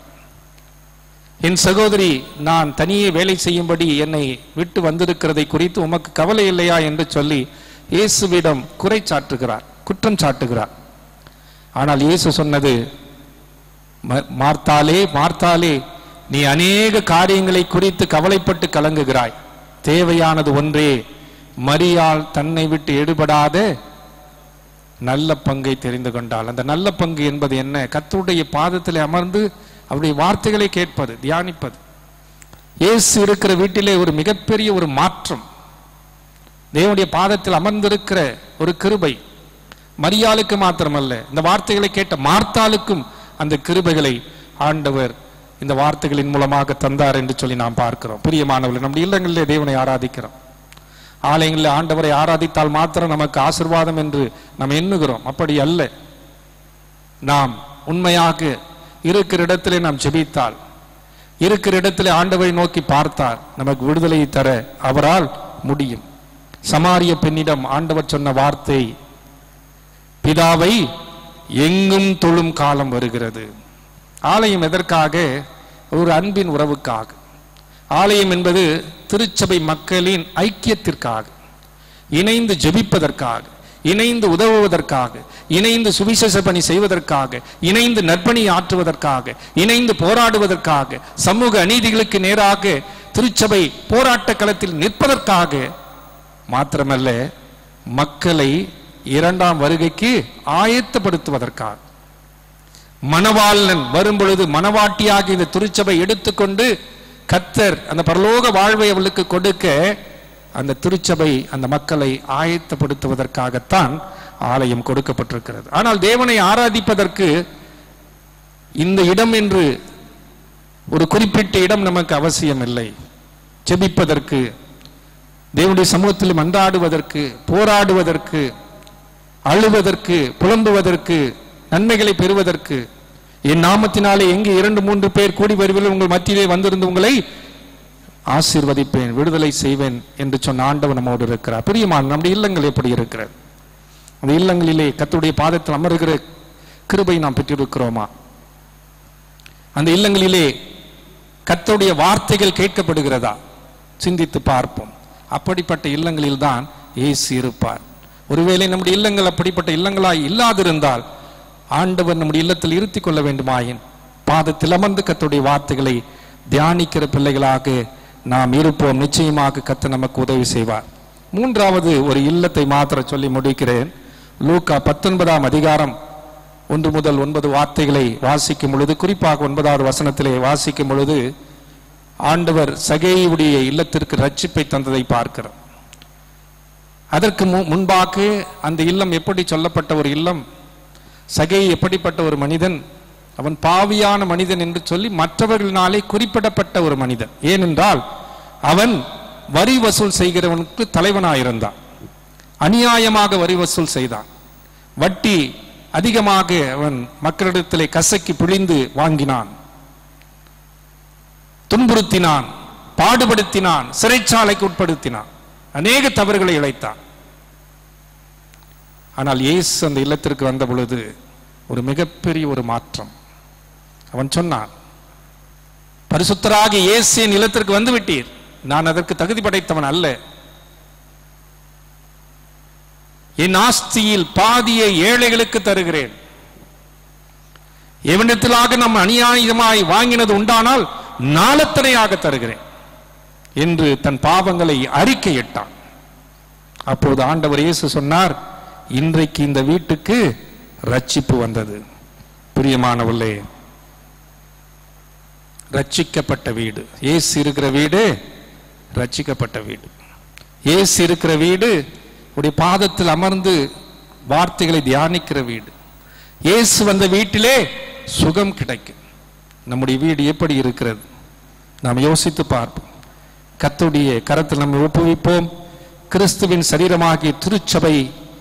என் சகோதரி நான் தனியே வேலை செய்யும்படி என்னை விட்டு வந்திருக்கிறதை குறித்து உமக்கு கவலை இல்லையா என்று சொல்லி இயேசுவிடம் குறை சாட்டுகிறார், குற்றம் சாட்டுகிறார். ஆனால் இயேசு சொன்னது, மார்த்தாளே மார்த்தாளே, நீ அநேக காரியங்களை குறித்து கவலைப்பட்டு கலங்குகிறாய், தேவையானது ஒன்றே, மரியாள் தன்னை விட்டு எடுபடாத நல்ல பங்கை தெரிந்து கொண்டாள். அந்த நல்ல பங்கு என்பது என்ன? கர்த்தருடைய பாதத்தில் அமர்ந்து அவருடைய வார்த்தைகளை கேட்பது, தியானிப்பது. இயேசு இருக்கிற வீட்டிலே ஒரு மிகப்பெரிய ஒரு மாற்றம், தேவனுடைய பாதத்தில் அமர்ந்திருக்கிற ஒரு கிருபை. மரியாளுக்கு மாத்திரமல்ல, இந்த வார்த்தைகளை கேட்ட மார்த்தாளுக்கும் அந்த கிருபைகளை ஆண்டவர் இந்த வார்த்தைகளின் மூலமாக தந்தார் என்று சொல்லி நாம் பார்க்கிறோம். பிரியமானவர்கள், நம்முடைய இல்லங்களிலே தேவனை ஆராதிக்கிறோம். ஆலயங்களில் ஆண்டவரை ஆராதித்தால் மாத்திரம் நமக்கு ஆசீர்வாதம் என்று நாம் எண்ணுகிறோம். அப்படி அல்ல. நாம் உண்மையாக இருக்கிற இடத்திலே நாம் ஜெபித்தால், இருக்கிற இடத்திலே ஆண்டவரை நோக்கி பார்த்தால் நமக்கு விடுதலை தர அவரால் முடியும். சமாரிய பெண்ணிடம் ஆண்டவர் சொன்ன வார்த்தை, பிதாவை எங்கும் தொழும் காலம் வருகிறது. ஆலயம் எதற்காக? ஒரு அன்பின் உறவுக்காக. ஆலயம் என்பது திருச்சபை மக்களின் ஐக்கியத்திற்காக, இணைந்து ஜெபிப்பதற்காக, இணைந்து உதவுவதற்காக, இணைந்து சுவிசேஷ பணி செய்வதற்காக, இணைந்து நற்பணி ஆற்றுவதற்காக, இணைந்து போராடுவதற்காக, சமூக அநீதிகளுக்கு நேராக திருச்சபை போராட்ட களத்தில் நிற்பதற்காக மாத்திரமல்ல, மக்களை இரண்டாம் வருகைக்கு ஆயத்தப்படுத்துவதற்காக. மணவாளன் வரும் பொழுது மணவாட்டியாக இந்த திருச்சபை எடுத்துக்கொண்டு கர்த்தர் அந்த பரலோக வாழ்வை அவளுக்கு கொடுக்க அந்த திருச்சபை அந்த மக்களை ஆயத்தப்படுத்துவதற்காகத்தான் ஆலயம் கொடுக்கப்பட்டிருக்கிறது. ஆனால் தேவனை ஆராதிப்பதற்கு இந்த இடம் என்று ஒரு குறிப்பிட்ட இடம் நமக்கு அவசியம் இல்லை. ஜெபிப்பதற்கு, தேவனுடைய சமூகத்தில் மன்றாடுவதற்கு, போராடுவதற்கு, அழுவதற்கு, புலம்புவதற்கு, நன்மைகளை பெறுவதற்கு, என் நாமத்தினாலே எங்கே இரண்டு மூன்று பேர் கூடி வருவீர்கள் உங்கள் மத்தியிலே வந்திருந்து உங்களை ஆசீர்வதிப்பேன், விடுதலை செய்வேன் என்று சொன்ன ஆண்டவர் நம்மோடு இருக்கிறார். பிரியமான நம்முடைய இல்லங்கள் எப்படி இருக்கிறது? அந்த இல்லங்களிலே கர்த்தருடைய பாதத்தில் அமருகிற கிருபை நாம் பெற்றிருக்கிறோமா? அந்த இல்லங்களிலே கர்த்தருடைய வார்த்தைகள் கேட்கப்படுகிறதா? சிந்தித்து பார்ப்போம். அப்படிப்பட்ட இல்லங்களில் தான் இயேசு இருப்பார். ஒருவேளை நம்முடைய இல்லங்கள் அப்படிப்பட்ட இல்லங்களாய் இல்லாதிருந்தால் ஆண்டவர் நம்முடைய இல்லத்தில் இருத்திக் கொள்ள வேண்டுமாயின் பாதத்தில் அமர்ந்து கர்த்தருடைய வார்த்தைகளை தியானிக்கிற பிள்ளைகளாக நாம் இருப்போம். நிச்சயமாக கர்த்தர் நமக்கு உதவி செய்வார். மூன்றாவது ஒரு இல்லத்தை மாத்திர சொல்லி முடிக்கிறேன். லூக்கா பத்தொன்பதாம் அதிகாரம் ஒன்று முதல் ஒன்பது வார்த்தைகளை வாசிக்கும் பொழுது, குறிப்பாக ஒன்பதாவது வசனத்திலே வாசிக்கும் பொழுது, ஆண்டவர் சகேயுடைய இல்லத்திற்கு ரட்சிப்பை தந்ததை பார்க்கிறோம். அதற்கு முன்பாக அந்த இல்லம் எப்படி சொல்லப்பட்ட ஒரு இல்லம், சகை எப்படிப்பட்ட ஒரு மனிதன், அவன் பாவியான மனிதன் என்று சொல்லி மற்றவர்களினாலே குறிப்பிடப்பட்ட ஒரு மனிதன். ஏனென்றால் அவன் வரி வசூல் செய்கிறவனுக்கு தலைவனாயிருந்தான். அநியாயமாக வரி வசூல் செய்தான். வட்டி அதிகமாக அவன் மக்களிடத்திலே கசக்கி பிழிந்து வாங்கினான், துன்புறுத்தினான், பாடுபடுத்தினான், சிறைச்சாலைக்கு உட்படுத்தினான், அநேக தவறுகளை இழைத்தான். ஆனால் இயேசு அந்த இல்லத்திற்கு வந்த பொழுது ஒரு மிகப்பெரிய ஒரு மாற்றம். அவன் சொன்னான், பரிசுத்தராகிய இயேசு என் இல்லத்திற்கு வந்து விட்டீர், நான் அதற்கு தகுதி படைத்தவன் அல்ல. என் ஆஸ்தியில் பாதியை ஏழைகளுக்கு தருகிறேன். எவனிடத்திலாக நம்ம அநியாயமாய் வாங்கினது உண்டானால் நாளத்தனையாக தருகிறேன் என்று தன் பாவங்களை அறிக்கையிட்டான். அப்போது ஆண்டவர் இயேசு சொன்னார், இன்றைக்கு இந்த வீட்டுக்கு ரட்சிப்பு வந்தது. பிரியமானவர்களே, ரட்சிக்கப்பட்ட வீடு, இயேசு இருக்கிற வீடு ரட்சிக்கப்பட்ட வீடு. இயேசு இருக்கிற வீடு உடைய பாதத்தில் அமர்ந்து வார்த்தைகளை தியானிக்கிற வீடு. இயேசு வந்த வீட்டிலே சுகம் கிடைக்கும். நம்முடைய வீடு எப்படி இருக்கிறது நாம் யோசித்து பார்ப்போம். கர்த்தருடைய கரத்தில் நம்மை ஒப்புவிப்போம். கிறிஸ்துவின் சரீரமாகிய திருச்சபை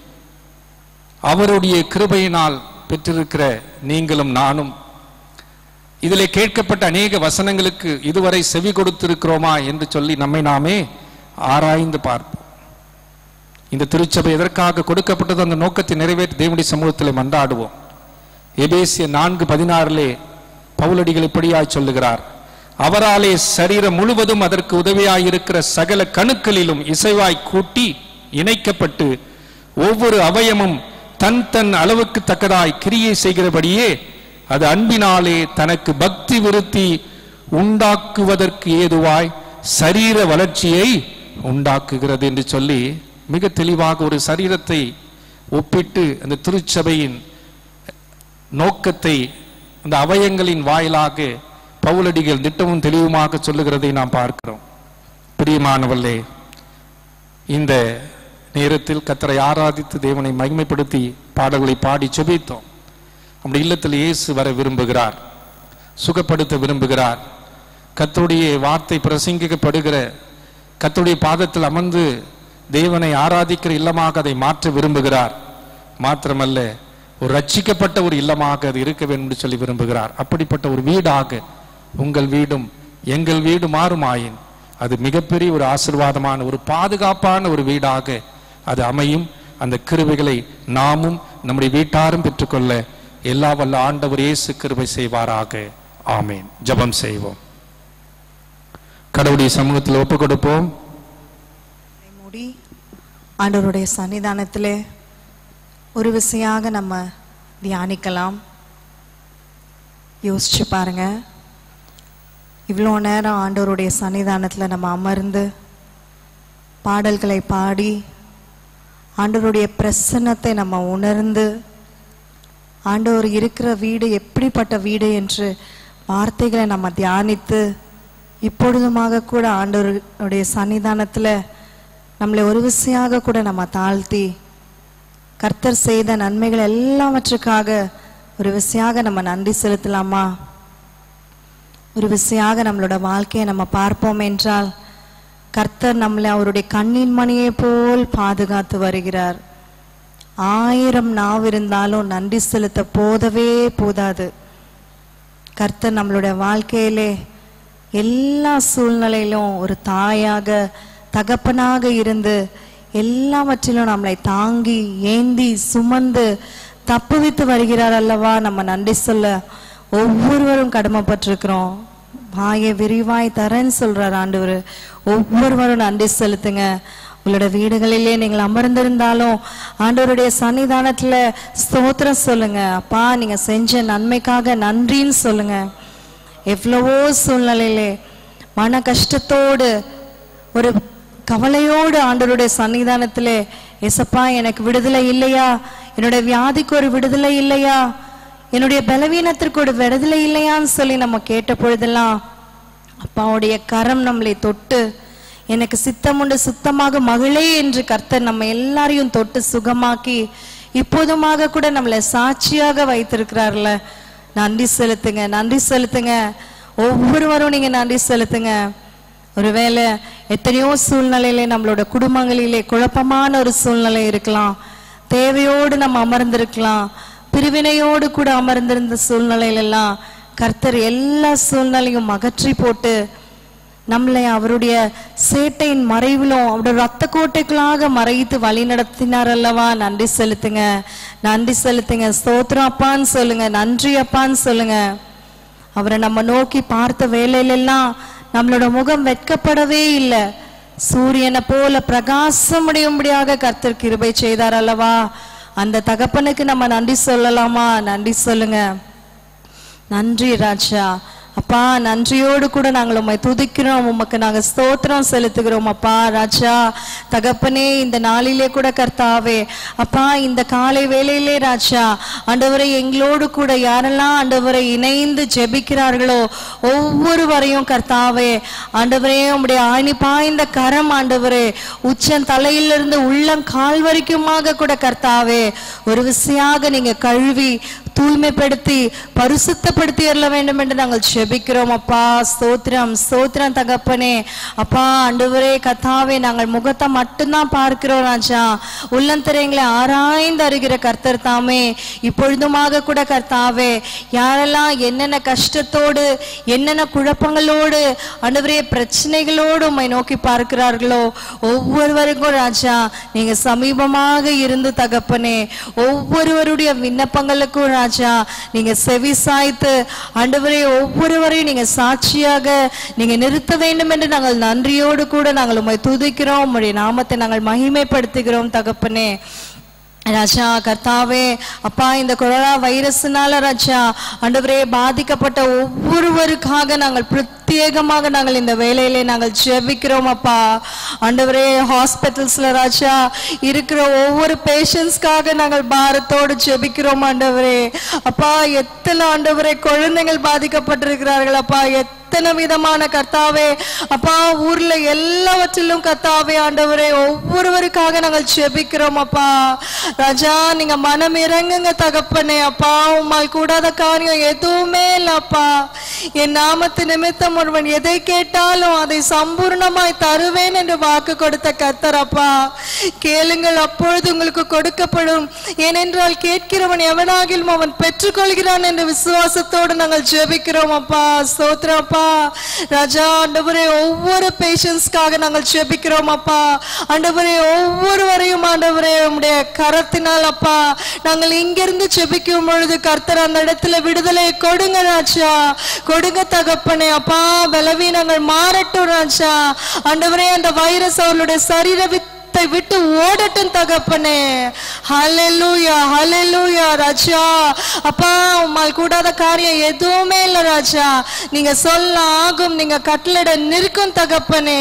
அவருடைய கிருபையினால் பெற்றிருக்கிற நீங்களும் நானும் இதிலே கேட்கப்பட்ட அநேக வசனங்களுக்கு இதுவரை செவி கொடுத்திருக்கிறோமா என்று சொல்லி நம்மை நாமே ஆராய்ந்து பார்ப்போம். இந்த திருச்சபை எதற்காக கொடுக்கப்பட்டது, அந்த நோக்கத்தை நிறைவேற்றி தேவனுடைய சமூகத்தில் மன்றாடுவோம். எபேசியர் நான்கு பதினாறிலே பவுலடிகள் இப்படியாய் சொல்லுகிறார், அவராலே சரீரம் முழுவதும் அதற்கு உதவியாயிருக்கிற சகல கணுக்களிலும் இசைவாய் கூட்டி இணைக்கப்பட்டு ஒவ்வொரு அவயமும் தன் தன் அளவுக்கு தக்கதாய் கிரியை செய்கிறபடியே அது அன்பினாலே தனக்கு பக்தி விருத்தி உண்டாக்குவதற்கு ஏதுவாய் சரீர வளர்ச்சியை உண்டாக்குகிறது என்று சொல்லி மிக தெளிவாக ஒரு சரீரத்தை ஒப்பிட்டு அந்த திருச்சபையின் நோக்கத்தை அந்த அவயங்களின் வாயிலாக பவுலடிகள் திட்டமும் தெளிவுமாக சொல்லுகிறதை நாம் பார்க்கிறோம். பிரியமானவர்களே, இந்த நேரத்தில் கர்த்தரை ஆராதித்து தேவனை மகிமைப்படுத்தி பாடல்களை பாடி செபித்தோம். நம்முடைய இல்லத்தில் இயேசு வர விரும்புகிறார், சுகப்படுத்த விரும்புகிறார். கர்த்தருடைய வார்த்தை பிரசங்கிக்கப்படுகிற கர்த்தருடைய பாதத்தில் அமர்ந்து தேவனை ஆராதிக்கிற இல்லமாக அதை மாற்ற விரும்புகிறார். மாத்திரமல்ல, ஒரு ரட்சிக்கப்பட்ட ஒரு இல்லமாக அது இருக்க வேண்டும் என்று சொல்லி விரும்புகிறார். அப்படிப்பட்ட ஒரு வீடாக உங்கள் வீடும் எங்கள் வீடு மாறுமாயின் அது மிகப்பெரிய ஒரு ஆசீர்வாதமான ஒரு பாதுகாப்பான ஒரு வீடாக அது அமையும். அந்த கிருபைகளை நாமும் நம்முடைய வீட்டாரும் பெற்றுக்கொள்ள எல்லா வல்ல ஆண்டவர் இயேசு கிருபை செய்வாராக. ஆமேன். ஜெபம் செய்வோம். கடவுளுடைய சமூகத்தில் ஒப்பு கொடுப்போம். மூடி ஆண்டவருடைய சன்னிதானத்திலே ஒரு விசையாக நம்ம தியானிக்கலாம். யோசிச்சு பாருங்க, இவ்வளோ நேரம் ஆண்டவருடைய சன்னிதானத்தில் நம்ம அமர்ந்து பாடல்களை பாடி ஆண்டவருடைய பிரசன்னத்தை நம்ம உணர்ந்து ஆண்டவர் இருக்கிற வீடு எப்படிப்பட்ட வீடு என்று வார்த்தைகளை நம்ம தியானித்து இப்பொழுதுமாக கூட ஆண்டவருடைய சன்னிதானத்தில் நம்மளை ஒரு விசையாக கூட நம்ம தாழ்த்தி கர்த்தர் செய்த நன்மைகள் எல்லாவற்றுக்காக ஒரு விசையாக நம்ம நன்றி செலுத்தலாமா? ஒரு விசையாக நம்மளோட வாழ்க்கையை நம்ம பார்ப்போம் என்றால் கர்த்தர் நம்மளை அவருடைய கண்ணின் மணியை போல் பாதுகாத்து வருகிறார். ஆயிரம் நாவு இருந்தாலும் நன்றி செலுத்த போதவே போதாது. கர்த்தர் நம்மளுடைய வாழ்க்கையிலே எல்லா சூழ்நிலையிலும் ஒரு தாயாக தகப்பனாக இருந்து எல்லாவற்றிலும் நம்மளை தாங்கி ஏந்தி சுமந்து தப்புவித்து வருகிறார் அல்லவா? நம்ம நன்றி சொல்ல ஒவ்வொருவரும் கடமைப்பட்டிருக்கிறோம். வாயை விரிவாய் தரேன்னு சொல்றார் ஆண்டவர். ஒவ்வொருவரும் நன்றி செலுத்துங்க. உங்களோட வீடுகளிலே நீங்கள் அமர்ந்திருந்தாலும் ஆண்டவருடைய சன்னிதானத்துல ஸ்தோத்திரம் சொல்லுங்க. அப்பா, நீங்க செஞ்ச நன்மைக்காக நன்றின்னு சொல்லுங்க. எவ்வளவோ சூழ்நிலையிலே மன கஷ்டத்தோடு ஒரு கவலையோடு ஆண்டவருடைய சன்னிதானத்திலே, ஏசப்பா எனக்கு விடுதலை இல்லையா, என்னுடைய வியாதிக்கு ஒரு விடுதலை இல்லையா, என்னுடைய பலவீனத்திற்கு ஒரு விடுதலை இல்லையான்னு சொல்லி நம்ம கேட்ட பொழுதெல்லாம் அப்பாவுடைய கரம் நம்மளை தொட்டு எனக்கு சித்தமுண்டு சுத்தமாக மகளே என்று கர்த்தர் நம்ம எல்லாரையும் தொட்டு சுகமாக்கி இப்போதுமாக கூட நம்மளை சாட்சியாக வைத்திருக்கிறார்ல. நன்றி செலுத்துங்க, நன்றி செலுத்துங்க. ஒவ்வொருவரும் நீங்க நன்றி செலுத்துங்க. ஒருவேளை எத்தனையோ சூழ்நிலையிலே நம்மளோட குடும்பங்களிலே குழப்பமான ஒரு சூழ்நிலை இருக்கலாம். தேவையோடு நம்ம அமர்ந்திருக்கலாம். பிரிவினையோடு கூட அமர்ந்திருந்த சூழ்நிலையிலெல்லாம் கர்த்தர் எல்லா சூழ்நிலையும் அகற்றி போட்டு நம்மளை அவருடைய சேட்டையின் மறைவிலும் அவருடைய ரத்த கோட்டைகளாக மறைத்து வழி நடத்தினார் அல்லவா. நன்றி செலுத்துங்க, நன்றி செலுத்துங்க. ஸ்தோத்திரம் அப்பான்னு சொல்லுங்க, நன்றி அப்பான்னு சொல்லுங்க. அவரை நம்ம நோக்கி பார்த்த வேலையிலெல்லாம் நம்மளோட முகம் வெட்கப்படவே இல்லை. சூரியனை போல பிரகாசமுடையும்படியாக கர்த்தர் கிருபை செய்தார் அல்லவா. அந்த தகப்பனுக்கு நம்ம நன்றி சொல்லலாமா? நன்றி சொல்லுங்க. நன்றி ராஜா. அப்பா, நன்றியோடு கூட நாங்கள் உம்மை துதிக்கிறோம், உமக்கு நாங்கள் ஸ்தோத்திரம் செலுத்துகிறோம். அப்பா ராஜா தகப்பனே, இந்த நாளிலே கூட கர்த்தாவே அப்பா, இந்த காலை வேளையிலே ராஜா ஆண்டவரை எங்களோடு கூட யாரெல்லாம் ஆண்டவரை இணைந்து ஜெபிக்கிறார்களோ ஒவ்வொருவரையும் கர்த்தாவே ஆண்டவரே உம்முடைய ஆணி பாய்ந்த கரம் ஆண்டவரே உச்சன் தலையிலிருந்து உள்ளம் கால் வரைக்குமாக கூட கர்த்தாவே ஒரு விசையாக நீங்க கழுவி தூய்மைப்படுத்தி பரிசுத்தப்படுத்தி அருள வேண்டும் என்று நாங்கள் ஜெபிக்கிறோம். அப்பா ஸ்தோத்திரம், ஸ்தோத்திரம் தகப்பனே. அப்பா ஆண்டவரே கர்த்தாவே, நாங்கள் முகத்தை மட்டும்தான் பார்க்கிறோம் ராஜா. உள்ளந்தரைங்களை ஆராய்ந்து அறிகிற கர்த்தர் தாமே இப்பொழுதுமாக கூட கர்த்தாவே யாரெல்லாம் என்னென்ன கஷ்டத்தோடு என்னென்ன குழப்பங்களோடு ஆண்டவரே பிரச்சனைகளோடு உம்மை நோக்கி பார்க்கிறார்களோ ஒவ்வொருவருக்கும் ராஜா நீங்க சமீபமாக இருந்து தகப்பனே ஒவ்வொருவருடைய விண்ணப்பங்களுக்கும் ராஜா நீங்க செவி சாய்த்து ஆண்டவரே ஒவ்வொருவரையும் நீங்க சாட்சியாக நீங்க நிறுத்த வேண்டும் என்று நாங்கள் நன்றியோடு கூட நாங்கள் உம்மை துதிக்கிறோம். உம்முடைய நாமத்தை நாங்கள் மகிமைப்படுத்துகிறோம் தகப்பனே. ராஜா கர்த்தாவே அப்பா, இந்த கொரோனா வைரஸ்னால ராஜா ஆண்டவரே பாதிக்கப்பட்ட ஒவ்வொருவருக்காக நாங்கள் பிரத்யேகமாக நாங்கள் இந்த வேலையிலே நாங்கள் ஜெபிக்கிறோம். அப்பா ஆண்டவரே ஹாஸ்பிட்டல்ஸ்ல ராஜா இருக்கிற ஒவ்வொரு பேஷண்ட்ஸ்க்காக நாங்கள் பாரத்தோடு ஜெபிக்கிறோம். ஆண்டவரே அப்பா, எத்தனை ஆண்டவரே குழந்தைகள் பாதிக்கப்பட்டிருக்கிறார்கள். அப்பா எத்தனை விதமான கர்த்தாவே அப்பா ஊர்ல எல்லாவற்றிலும் கர்த்தாவே ஆண்டவரே ஒவ்வொருவருக்காக நாங்கள் ஜெபிக்கிறோம். அப்பா ராஜா நீங்க மனம் இறங்குங்க தகப்பனே. அப்பா உம்மால் கூடாத காரியம் எதுவுமே இல்லப்பா. என் நாமத்து நிமித்தம் ஒருவன் எதை கேட்டாலும் அதை சம்பூர்ணமாய் தருவேன் என்று வாக்கு கொடுத்த கர்த்தர். அப்பா கேளுங்கள் அப்பொழுது உங்களுக்கு கொடுக்கப்படும். ஏனென்றால் கேட்கிறவன் எவனாகிலும் அவன் பெற்றுக்கொள்கிறான் என்று விசுவாசத்தோடு நாங்கள் ஜெபிக்கிறோம். அப்பா ஸ்தோத்திரம் அப்பா. ராஜா ஆண்டவரே ஒவ்வொரு பேஷண்ட்ஸ்க்காக நாங்கள் ஜெபிக்கிறோம். அப்பா ஆண்டவரே ஒவ்வொருவரையும் ஆண்டவரே உம்முடைய கரத்தினால் அப்பா நாங்கள் இங்கிருந்து ஜெபிக்கும் பொழுது கர்த்தர் அந்த இடத்துல விடுதலை கொடுங்க ராஜா, கொடுங்க தகப்பனே. அப்பா பலவீனங்கள் மாறட்டும் ராஜா. ஆண்டவரே அந்த வைரஸ் அவர்களுடைய சரீர விட்டு ஓடட்டும் தகப்பனே. ஹல்லேலூயா, ஹல்லேலூயா ராஜா. அப்பா உம்மால் கூடாத காரியம் எதுவுமே இல்லை ராஜா. நீங்க சொல்ல ஆகும், நீங்க கட்டளை நிற்கும் தகப்பனே.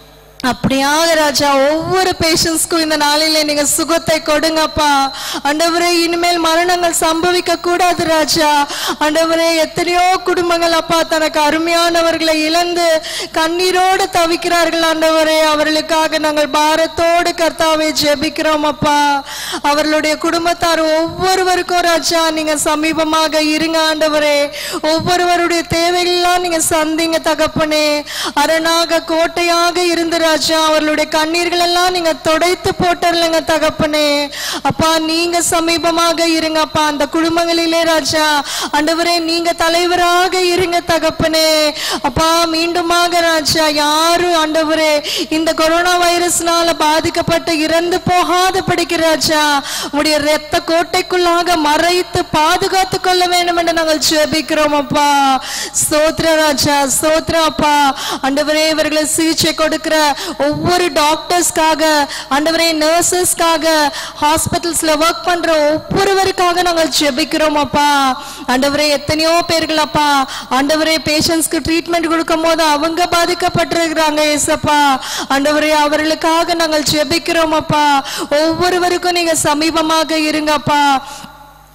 அப்படியாக ராஜா ஒவ்வொரு பேஷண்ட்ஸ்க்கும் இந்த நாளிலே நீங்க சுகத்தை கொடுங்கப்பா. ஆண்டவரே இனிமேல் மரணங்கள் சம்பவிக்க கூடாது ராஜா. ஆண்டவரே எத்தனையோ குடும்பங்கள் அப்பா தனக்கு அருமையானவர்களை இழந்து கண்ணீரோடு தவிக்கிறார்கள். ஆண்டவரே அவர்களுக்காக நாங்கள் பாரத்தோடு கர்த்தாவே ஜெபிக்கிறோம். அப்பா அவர்களுடைய குடும்பத்தார் ஒவ்வொருவருக்கும் ராஜா நீங்க சமீபமாக இருங்க. ஆண்டவரே ஒவ்வொருவருடைய தேவைகள்லாம் நீங்க சந்திங்க தகப்பனே. அரணாக கோட்டையாக இருந்து ராஜா அவர்களுடைய கண்ணீர்கள் எல்லாம் நீங்க தொடைத்து போட்டுறலங்க தகப்பனே. அப்பா நீங்க சமீபமாக இருங்க அப்பா. அந்த குடும்பங்களிலே ராஜா ஆண்டவரே நீங்க தலைவராக இருங்க தகப்பனே. அப்பா மீண்டுமாக ராஜா யாரும் ஆண்டவரே இந்த கொரோனா வைரஸ்னால பாதிக்கப்பட்டு இறந்து போகாத படிக்கிற ராஜா உடைய இரத்த கோட்டைக்குள்ளாக மறைத்து பாதுகாத்து கொள்ள வேண்டும் என்று நாங்கள் ஜெபிக்கிறோம். அப்பா ஸ்தோத்திர ராஜா, ஸ்தோத்திரம் அப்பா. ஆண்டவரே இவர்களை சிகிச்சை கொடுக்கிற ஒவ்வொரு டாக்டர்ஸ்க்காக ஆண்டவரே நர்சஸ்க்காக ஹாஸ்பிட்டல்ஸ்ல ஒர்க் பண்ற ஒவ்வொருவருக்காக நாங்கள் ஜெபிக்கிறோம். அப்பா ஆண்டவரே எத்தனையோ பேர்கள் அப்பா ஆண்டவரே பேஷண்ட்ஸ்க்கு ட்ரீட்மெண்ட் கொடுக்கும் போது அவங்க பாதிக்கப்பட்டிருக்கிறாங்க ஏசப்பா. ஆண்டவரே அவர்களுக்காக நாங்கள் ஜெபிக்கிறோம். அப்பா ஒவ்வொருவருக்கும் நீங்க சமீபமாக இருங்கப்பா.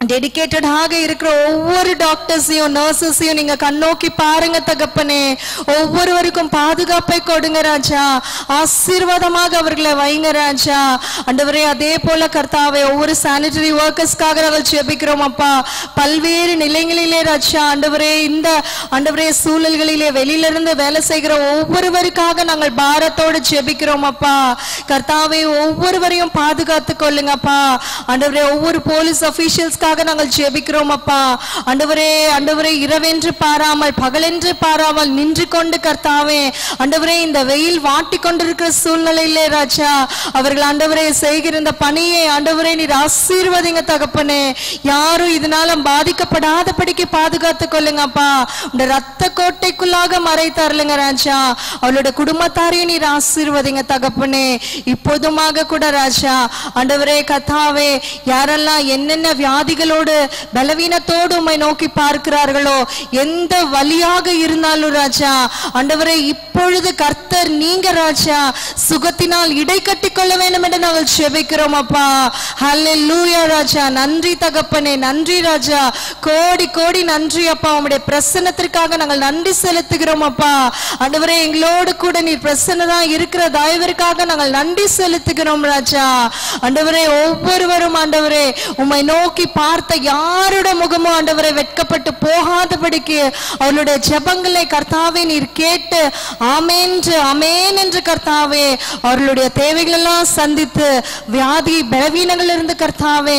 டெடிகேட்டடாக இருக்கிற ஒவ்வொரு டாக்டர்ஸையும் நர்சஸையும் நீங்க கண்ணோக்கி பாருங்க தகப்பனே. ஒவ்வொருவருக்கும் பாதுகாப்பை கொடுங்க ராஜா, ஆசீர்வாதமாக அவர்களை வைங்க ராஜா. ஆண்டவரே அதே போல கர்த்தாவே ஒவ்வொரு சானிட்டரி ஒர்க்கர்ஸ்க்காக நாங்கள் ஜெபிக்கிறோம் அப்பா. பல்வேறு நிலைகளிலே ராஜா ஆண்டவரே இந்த ஆண்டவரே சூழல்களிலே வெளியிலிருந்து வேலை செய்கிற ஒவ்வொருவருக்காக நாங்கள் பாரத்தோடு ஜெபிக்கிறோம் அப்பா. கர்த்தாவே ஒவ்வொருவரையும் பாதுகாத்து கொள்ளுங்கப்பா. ஆண்டவரே ஒவ்வொரு போலீஸ் அபிஷியல்ஸ்க்காக நாங்கள் ஜெபிக்கிறோம் அப்பா. ஆண்டவரே ஆண்டவரே இரவென்று பாராமல் பகலென்று பாராமல் நின்று கொண்டு கர்த்தாவே ஆண்டவரே இந்த வெயில் வாட்டி கொண்டிருக்கிற சூழ்நிலையிலே ராஜா அவர்கள் ஆண்டவரே செய்கிற இந்த பணியை ஆண்டவரே நீர் ஆசீர்வதிங்க தகப்பனே. யாரும் இதனால பாதிக்கப்படாதபடிக்கு பாதுகாத்து கொள்ளுங்கப்பா. உங்க ரத்த கோட்டைக்குள்ளாக மறைத்தாருங்க ராஜா. அவளோட குடும்பத்தாரையும் நீர் ஆசீர்வதிங்க தகப்பனே. இப்போதுமாக கூட ராஜா ஆண்டவரே கர்த்தாவே யாரெல்லாம் என்னென்ன வியாதிகளோடு பலவீனத்தோடு உம்மை நோக்கி பார்க்கிறார்களோ, எந்த வலியாக இருந்தாலும் ராஜா ஆண்டவரே இப்பொழுது கர்த்தர் நீங்க ராஜா சுகத்தினால் இடை கட்டி கொள்ள வேண்டும் என்று நாங்கள் ஜெபிக்கிறோம் அப்பா. ஹல்லேலூயா ராஜா. நன்றி தகப்பனே, நன்றி ராஜா, கோடி கோடி நன்றி அப்பா. உம்முடைய பிரசன்னத்திற்காக நாங்கள் நன்றி செலுத்துகிறோம் அப்பா. ஆண்டவரே எங்களோடு கூட நீர் பிரசன்னதா இருக்கிற தயவிற்காக நாங்கள் நன்றி செலுத்துகிறோம் ராஜா. ஆண்டவரே ஒவ்வொருவரும் ஆண்டவரே உம்மை நோக்கி பார்த்த யாரோட முகமும் ஆண்டவரை வெட்கப்பட்டு போகாதபடிக்கு அவளுடைய ஜெபங்களை கர்த்தாவே நீர் கேட்டு ஆமென் ஆமென் என்று கர்த்தாவே அவர்களுடைய தேவைகள் எல்லாம் சந்தித்து வியாதி பலவீனங்கள் இருந்து கர்த்தாவே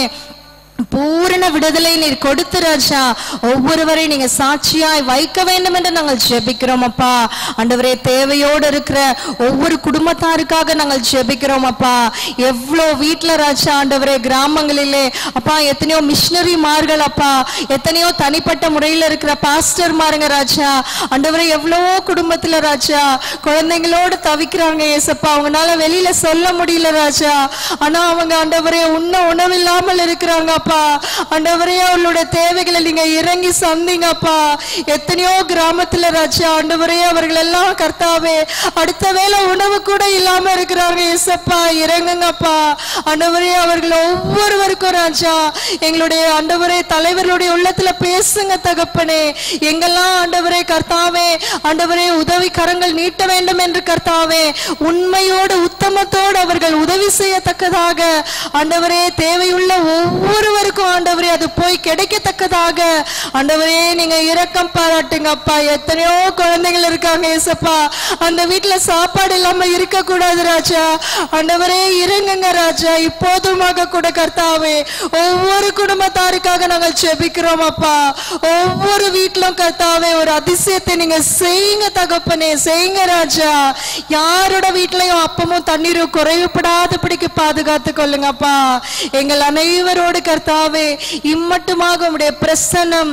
பூரண விடுதலை நீர் கொடுத்து ராஜா ஒவ்வொருவரை நீங்க சாட்சியாய் வைக்க வேண்டும் என்று நாங்கள் ஜெபிக்கிறோம் அப்பா. ஆண்டவரே தேவையோடு இருக்கிற ஒவ்வொரு குடும்பத்தாருக்காக நாங்கள் ஜெபிக்கிறோம் அப்பா. எவ்வளோ வீட்டுல ராஜா ஆண்டவரே கிராமங்களிலே அப்பா எத்தனையோ மிஷினரிமார்கள் அப்பா, எத்தனையோ தனிப்பட்ட முறையில் இருக்கிற பாஸ்டர் மாருங்க ராஜா ஆண்டவரே எவ்வளவோ குடும்பத்துல ராஜா குழந்தைங்களோடு தவிக்கிறாங்க ஏசப்பா. அவங்களால வெளியில சொல்ல முடியல ராஜா. ஆனா அவங்க ஆண்டவரே உண்ண உணவில்லாமல் இருக்கிறாங்க அப்பா. ஆண்டவரே அவளுடைய தேவைகளை நீங்க இறங்கி சந்திங்கப்பா. எத்தனையோ கிராமத்துல ராஜா ஆண்டவரே அவர்கள் எல்லாம் கர்த்தாவே அடுத்த வேளை உணவு கூட இல்லாம இருக்கிறாங்க ஏசப்பா. இறங்குங்கப்பா ஆண்டவரே அவர்கள் ஒவ்வொருவருக்கும் ராஜா எங்களுடைய ஆண்டவரே தலைவர்களுடைய உள்ளத்துல பேசுங்க தகப்பனே. எங்கெல்லாம் ஆண்டவரே கர்த்தாவே ஆண்டவரே உதவி கரங்கள் நீட்ட வேண்டும் என்று கர்த்தாவே உண்மையோடு உத்தமத்தோடு அவர்கள் உதவி செய்யத்தக்கதாக ஆண்டவரே தேவையுள்ள ஒவ்வொருவருக்கும் ஆண்டவரே அது போய் கிடைக்கத்தக்கதாக ஆண்டவரே நீங்க இரக்கம் பாராட்டுங்க அப்பா. எத்தனையோ குழந்தைகள் இருக்காங்க ஏசப்பா, அந்த வீட்டுல சாப்பாடு இல்லாம இருக்க கூடாது ராஜா. ஆண்டவரே இறங்குங்க ராஜா. இப்போதுமாக கூட கர்த்தாவே ஒவ்வொரு குடும்பத்தாருக்காக நாங்கள் ஜெபிக்கிறோம் அப்பா. ஒவ்வொரு வீட்டிலும் கர்த்தாவே ஒரு அதிசயத்தை நீங்க செய்யுங்க தகப்பனே, செய்யுங்க ராஜா. யாரோட வீட்லயும் அப்பமும் தண்ணீரும் குறைவுபடாதபடிக்கு பாதுகாத்து கொள்ளுங்கப்பா. எங்கள் அனைவரோடு கர்த்தாவே இம்மட்டுமாக உம்முடைய பிரசன்னம்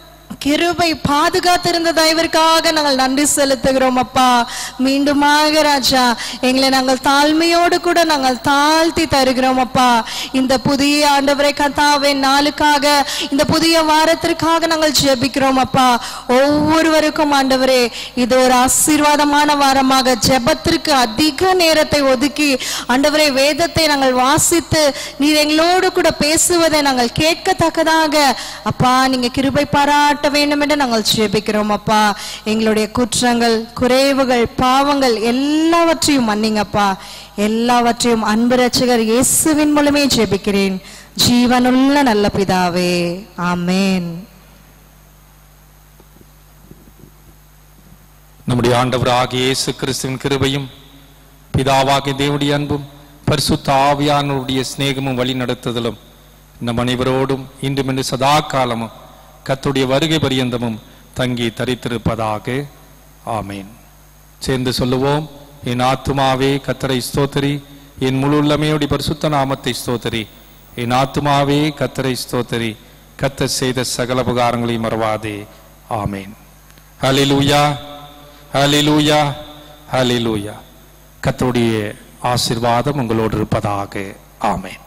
கிருபை பாதுகாத்திருந்த தயவிற்காக நாங்கள் நன்றி செலுத்துகிறோம் அப்பா. மீண்டுமாக ராஜா எங்களை நாங்கள் தாழ்மையோடு கூட நாங்கள் தாழ்த்தி தருகிறோம் அப்பா. இந்த புதிய ஆண்டவரை கர்த்தாவே நாளுக்காக இந்த புதிய வாரத்திற்காக நாங்கள் ஜெபிக்கிறோம் அப்பா. ஒவ்வொருவருக்கும் ஆண்டவரே இது ஒரு ஆசீர்வாதமான வாரமாக ஜெபத்திற்கு அதிக நேரத்தை ஒதுக்கி ஆண்டவரே வேதத்தை நாங்கள் வாசித்து நீர் எங்களோடு கூட பேசுவதை நாங்கள் கேட்கத்தக்கதாக அப்பா நீங்க கிருபை பாராட்ட வேண்டும் என்று நாங்கள் ஜெபிக்கிறோம் அப்பா. எங்களுடைய குற்றங்கள் குறைவுகள் பாவங்கள் எல்லாவற்றையும் மன்னிங்கப்பா. எல்லாவற்றையும் அன்பு இரட்சகர் இயேசுவின் மூலமே ஜெபிக்கிறேன் ஜீவனுள்ள நல்ல பிதாவே, ஆமென். நம்முடைய ஆண்டவராகிய இயேசு கிறிஸ்துவின் கிருபையும் பிதாவாகிய தேவனுடைய அன்பும் பரிசுத்த ஆவியானவருடைய சிநேகமும் வழி நடத்துதலும் நம் அனைவரோடும் இன்றும் என்று சதா காலமும் கர்த்தருடைய வருகை பரியந்தமும் தங்கி தரித்திருப்பதாக, ஆமேன். சேர்ந்து சொல்லுவோம். என் ஆத்துமாவே கர்த்தரை ஸ்தோத்திரி, என் முழு உள்ளமையோடு பரிசுத்த நாமத்தை ஸ்தோத்திரி. என் ஆத்துமாவே கர்த்தரை ஸ்தோத்திரி, கர்த்தர் செய்த சகல உபகாரங்களையும் மறவாதே, ஆமேன். ஹல்லேலூயா, ஹல்லேலூயா, ஹல்லேலூயா. கர்த்தருடைய ஆசீர்வாதம் உங்களோடு இருப்பதாக, ஆமேன்.